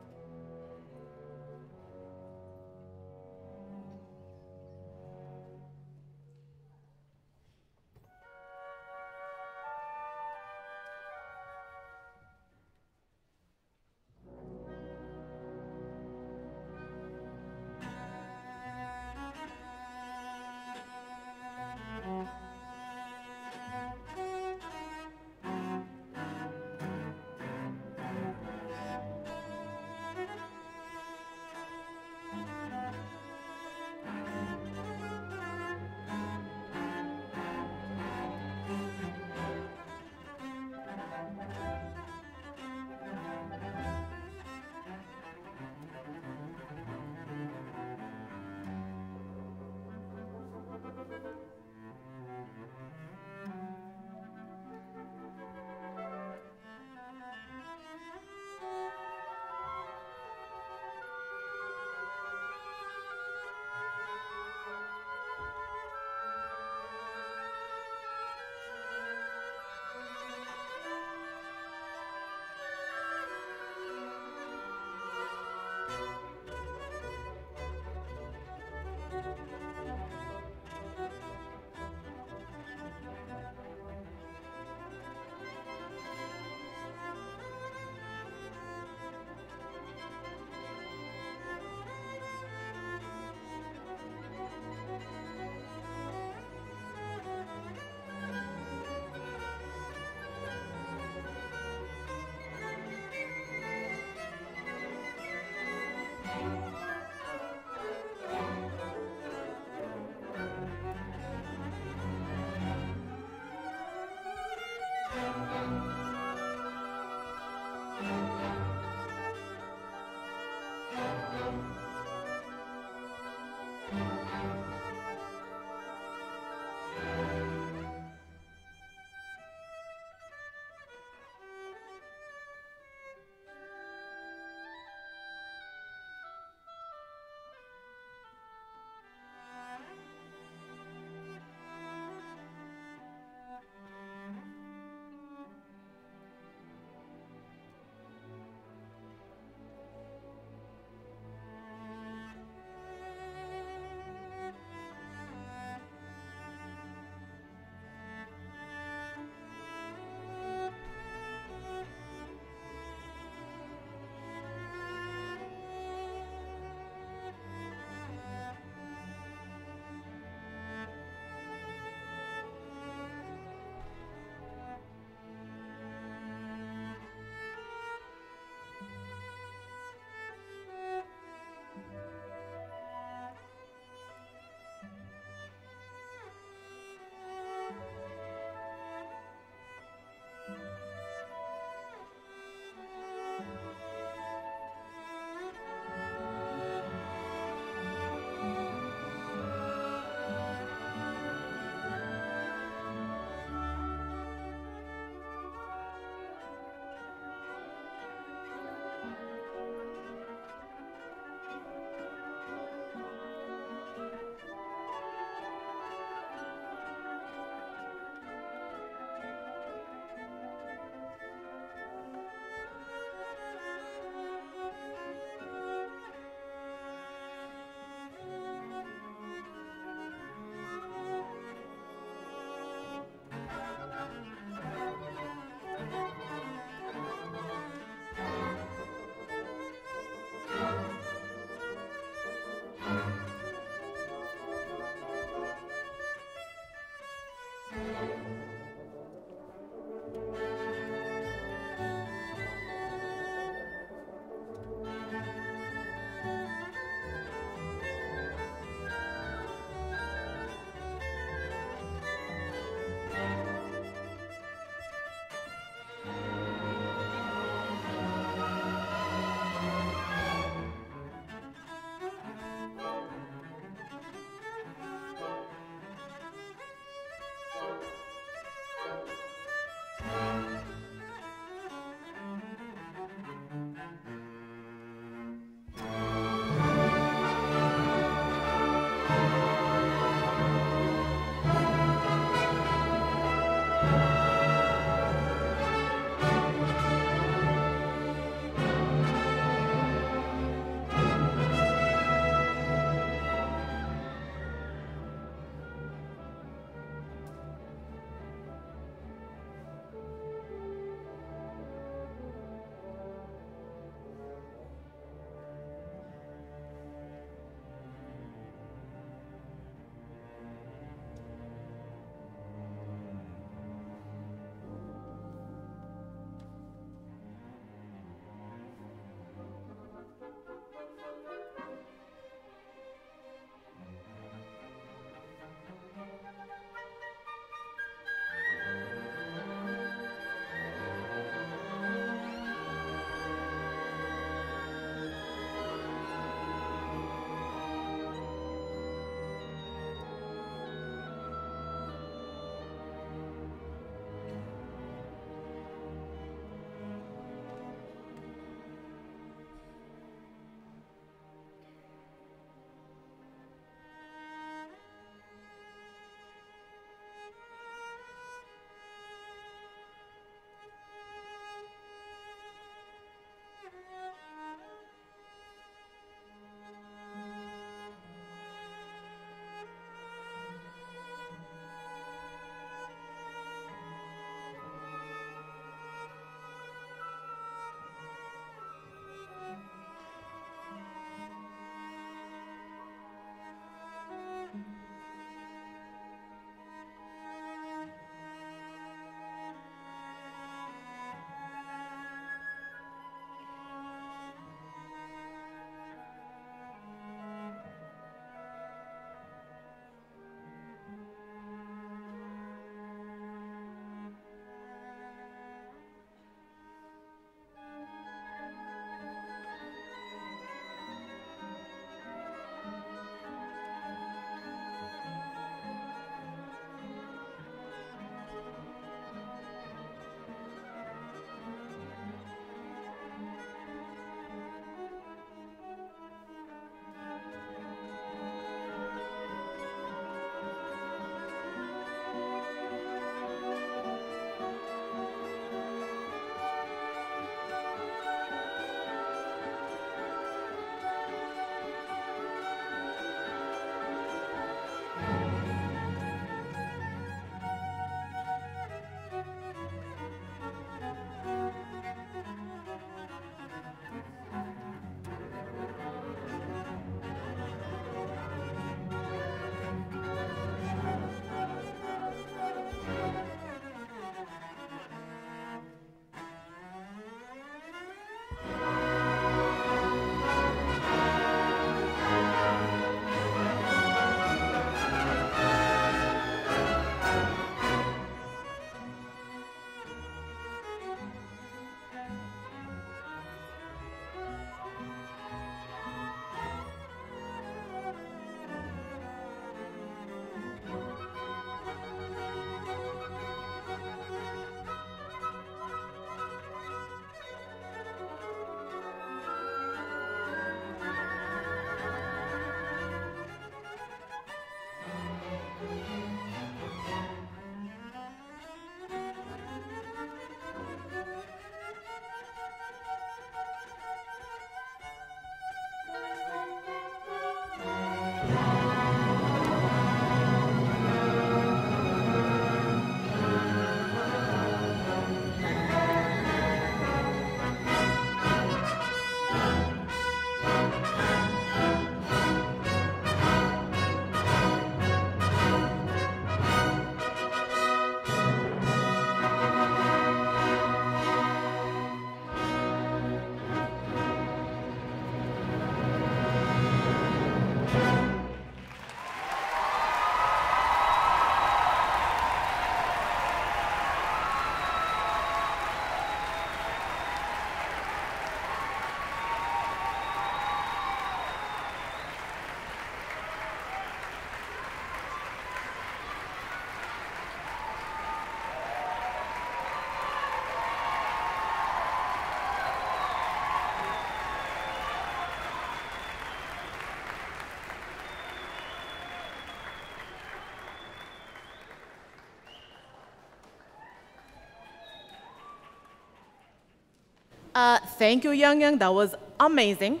Thank you, Young Young. That was amazing.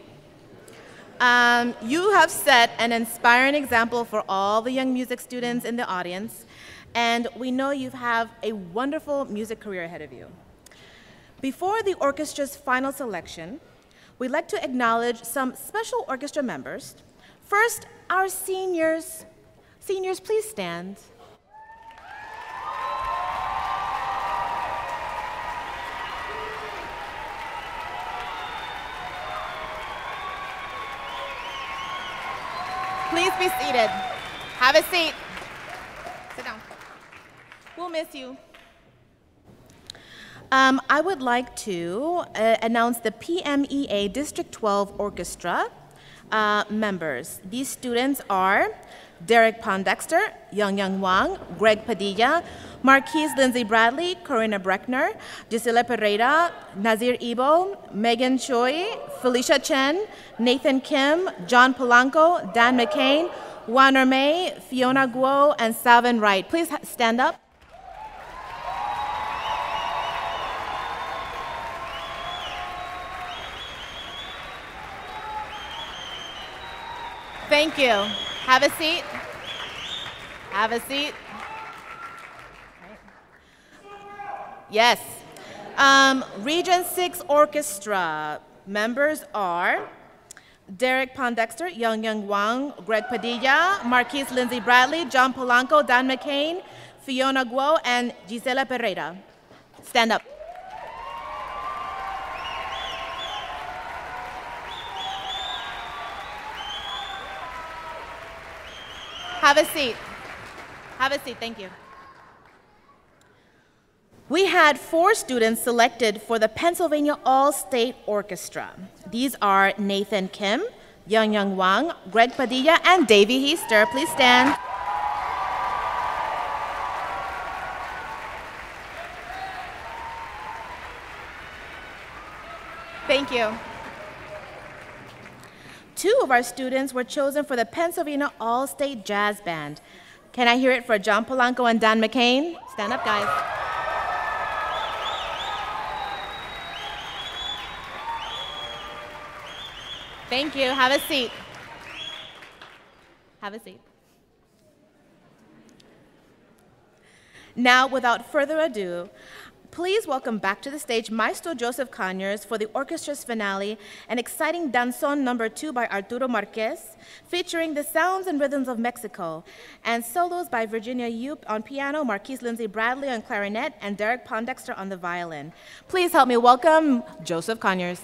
You have set an inspiring example for all the young music students in the audience, and we know you have a wonderful music career ahead of you. Before the orchestra's final selection, we'd like to acknowledge some special orchestra members. First, our seniors. Seniors, please stand. Please be seated. Have a seat. Sit down. We'll miss you. I would like to announce the PMEA District 12 Orchestra members. These students are Derek Pondexter, Young Young Wang, Greg Padilla, Marquise Lindsay Bradley, Corinna Breckner, Gisela Pereira, Nazir Ibo, Megan Choi, Felicia Chen, Nathan Kim, John Polanco, Dan McCain, Warner May, Fiona Guo, and Salvin Wright. Please stand up. Thank you. Have a seat. Have a seat. Yes. Region 6 Orchestra members are Derek Pondexter, Young Young Wang, Greg Padilla, Marquise Lindsay Bradley, John Polanco, Dan McCain, Fiona Guo, and Gisela Pereira. Stand up. Have a seat. Have a seat, thank you. We had 4 students selected for the Pennsylvania All-State Orchestra. These are Nathan Kim, Young Young Wang, Greg Padilla, and Davey Heaster. Please stand. Thank you. 2 of our students were chosen for the Pennsylvania All-State Jazz Band. Can I hear it for John Polanco and Dan McCain? Stand up, guys. Thank you. Have a seat. Have a seat. Now, without further ado, please welcome back to the stage Maestro Joseph Conyers for the orchestra's finale, an exciting danzón number 2 by Arturo Marquez, featuring the sounds and rhythms of Mexico, and solos by Virginia Yup on piano, Marquise Lindsay Bradley on clarinet, and Derek Pondexter on the violin. Please help me welcome Joseph Conyers.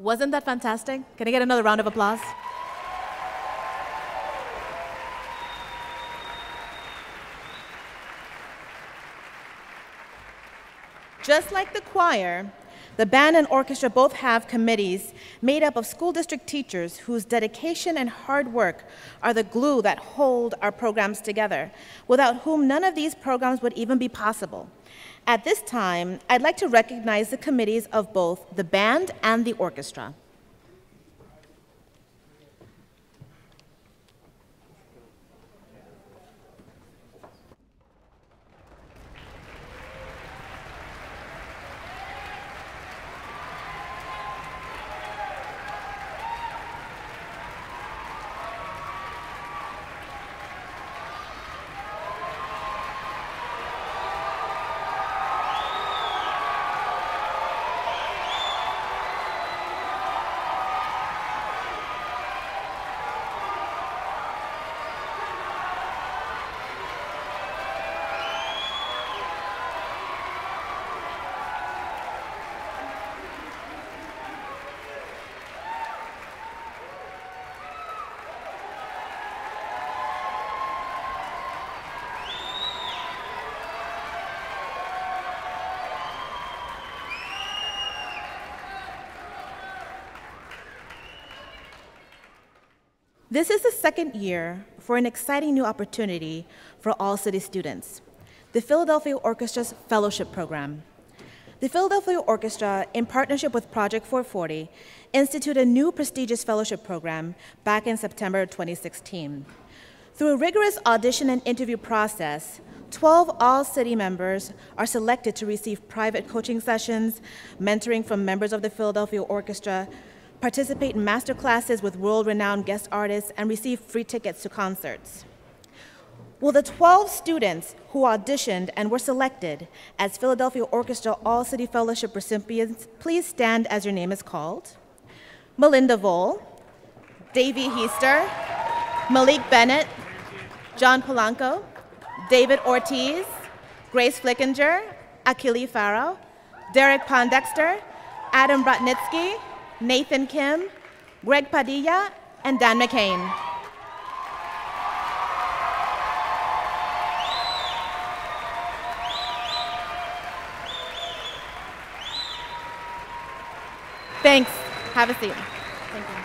Wasn't that fantastic? Can I get another round of applause? Just like the choir, the band and orchestra both have committees made up of school district teachers whose dedication and hard work are the glue that hold our programs together, without whom none of these programs would even be possible. At this time, I'd like to recognize the committees of both the band and the orchestra. This is the second year for an exciting new opportunity for all city students, the Philadelphia Orchestra's Fellowship Program. The Philadelphia Orchestra, in partnership with Project 440, instituted a new prestigious fellowship program back in September 2016. Through a rigorous audition and interview process, 12 all-city members are selected to receive private coaching sessions, mentoring from members of the Philadelphia Orchestra, participate in master classes with world-renowned guest artists, and receive free tickets to concerts. Will the 12 students who auditioned and were selected as Philadelphia Orchestra All-City Fellowship recipients please stand as your name is called? Melinda Vole, Davey Heister, Malik Bennett, John Polanco, David Ortiz, Grace Flickinger, Akili Farrow, Derek Pondexter, Adam Bratnitsky, Nathan Kim, Greg Padilla, and Dan McCain. Thanks. Have a seat. Thank you.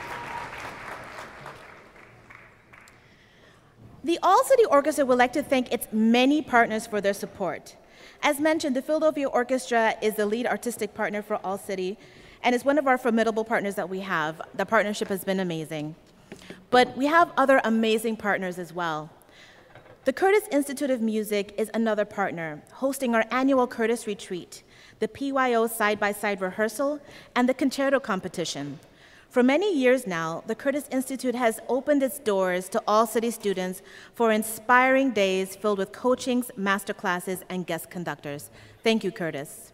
The All-City Orchestra would like to thank its many partners for their support. As mentioned, the Philadelphia Orchestra is the lead artistic partner for All-City, and it's one of our formidable partners that we have. The partnership has been amazing. But we have other amazing partners as well. The Curtis Institute of Music is another partner, hosting our annual Curtis Retreat, the PYO side-by-side rehearsal, and the concerto competition. For many years now, the Curtis Institute has opened its doors to all-city students for inspiring days filled with coachings, masterclasses, and guest conductors. Thank you, Curtis.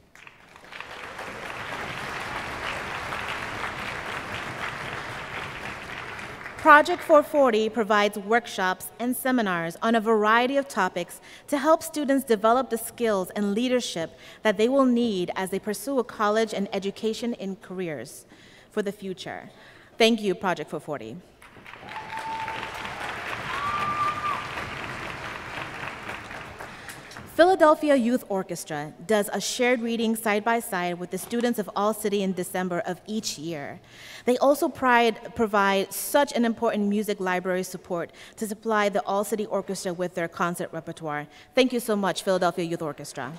Project 440 provides workshops and seminars on a variety of topics to help students develop the skills and leadership that they will need as they pursue a college and education in careers for the future. Thank you, Project 440. Philadelphia Youth Orchestra does a shared reading side-by-side with the students of All-City in December of each year. They also provide such an important music library support to supply the All-City Orchestra with their concert repertoire. Thank you so much, Philadelphia Youth Orchestra.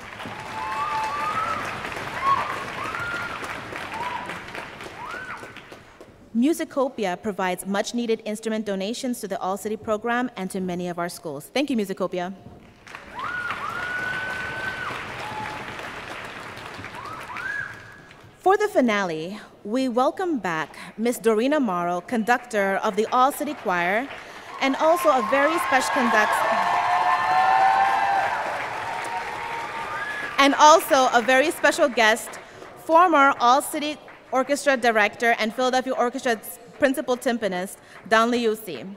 Musicopia provides much-needed instrument donations to the All-City program and to many of our schools. Thank you, Musicopia. For the finale, we welcome back Ms. Dorina Morrow, conductor of the All-City Choir, and also a very special guest, former All-City Orchestra director and Philadelphia Orchestra's principal timpanist, Don Liuzzi.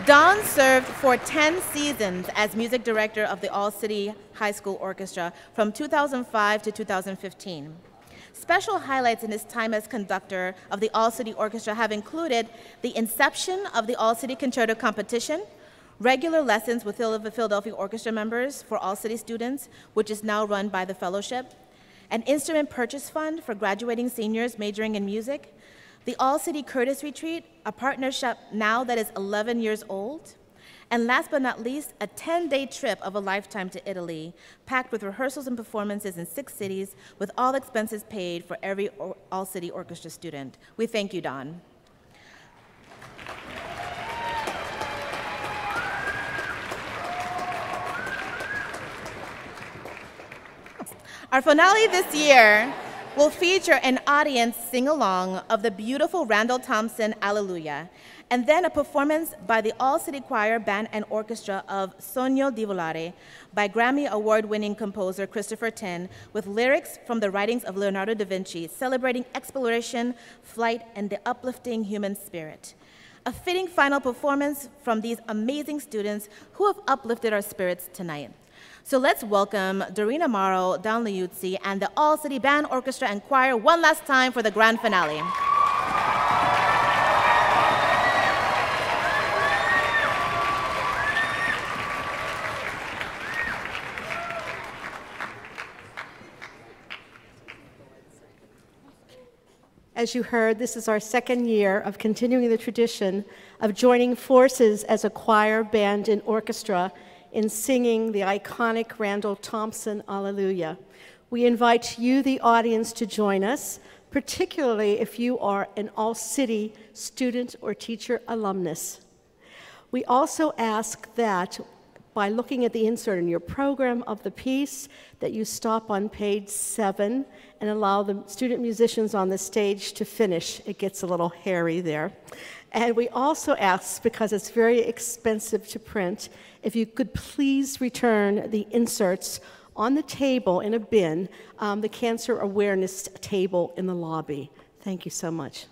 Don served for 10 seasons as music director of the All-City High School Orchestra from 2005 to 2015. Special highlights in his time as conductor of the All-City Orchestra have included the inception of the All-City Concerto Competition, regular lessons with the Philadelphia Orchestra members for All-City students, which is now run by the Fellowship, an instrument purchase fund for graduating seniors majoring in music, the All-City Curtis Retreat, a partnership now that is 11 years old, and last but not least, a 10-day trip of a lifetime to Italy, packed with rehearsals and performances in 6 cities, with all expenses paid for every All-City Orchestra student. We thank you, Don. Our finale this year will feature an audience sing-along of the beautiful Randall Thompson Alleluia, and then a performance by the All-City Choir, Band, and Orchestra of Sogno di Volare by Grammy Award-winning composer Christopher Tin, with lyrics from the writings of Leonardo da Vinci, celebrating exploration, flight, and the uplifting human spirit. A fitting final performance from these amazing students who have uplifted our spirits tonight. So let's welcome Doreen Amaro, Don Liuzzi, and the All-City Band, Orchestra, and Choir one last time for the grand finale. As you heard, this is our second year of continuing the tradition of joining forces as a choir, band, and orchestra in singing the iconic Randall Thompson Alleluia. We invite you, the audience, to join us, particularly if you are an All-City student or teacher alumnus. We also ask that, by looking at the insert in your program of the piece, that you stop on page 7 and allow the student musicians on the stage to finish. It gets a little hairy there. And we also ask, because it's very expensive to print, if you could please return the inserts on the table in a bin, the cancer awareness table in the lobby. Thank you so much.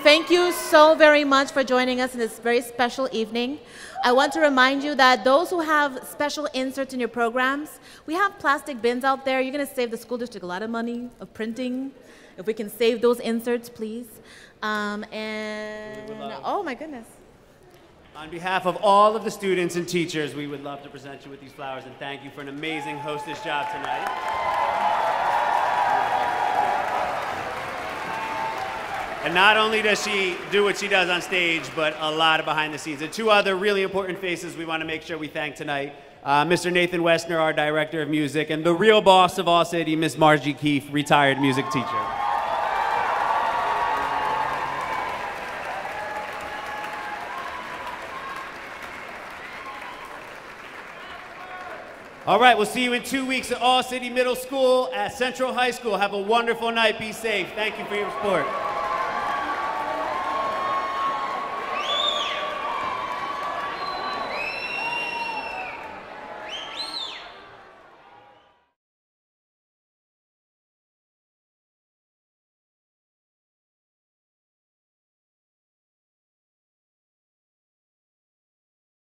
Thank you so very much for joining us in this very special evening. I want to remind you that those who have special inserts in your programs, we have plastic bins out there. You're going to save the school district a lot of money of printing. If we can save those inserts, please. Oh my goodness. On behalf of all of the students and teachers, we would love to present you with these flowers and thank you for an amazing hostess job tonight. And not only does she do what she does on stage, but a lot of behind the scenes. And two other really important faces we want to make sure we thank tonight. Mr. Nathan Westner, our Director of Music, and the real boss of All City, Miss Margie Keefe, retired music teacher. All right, we'll see you in 2 weeks at All City Middle School at Central High School. Have a wonderful night. Be safe. Thank you for your support.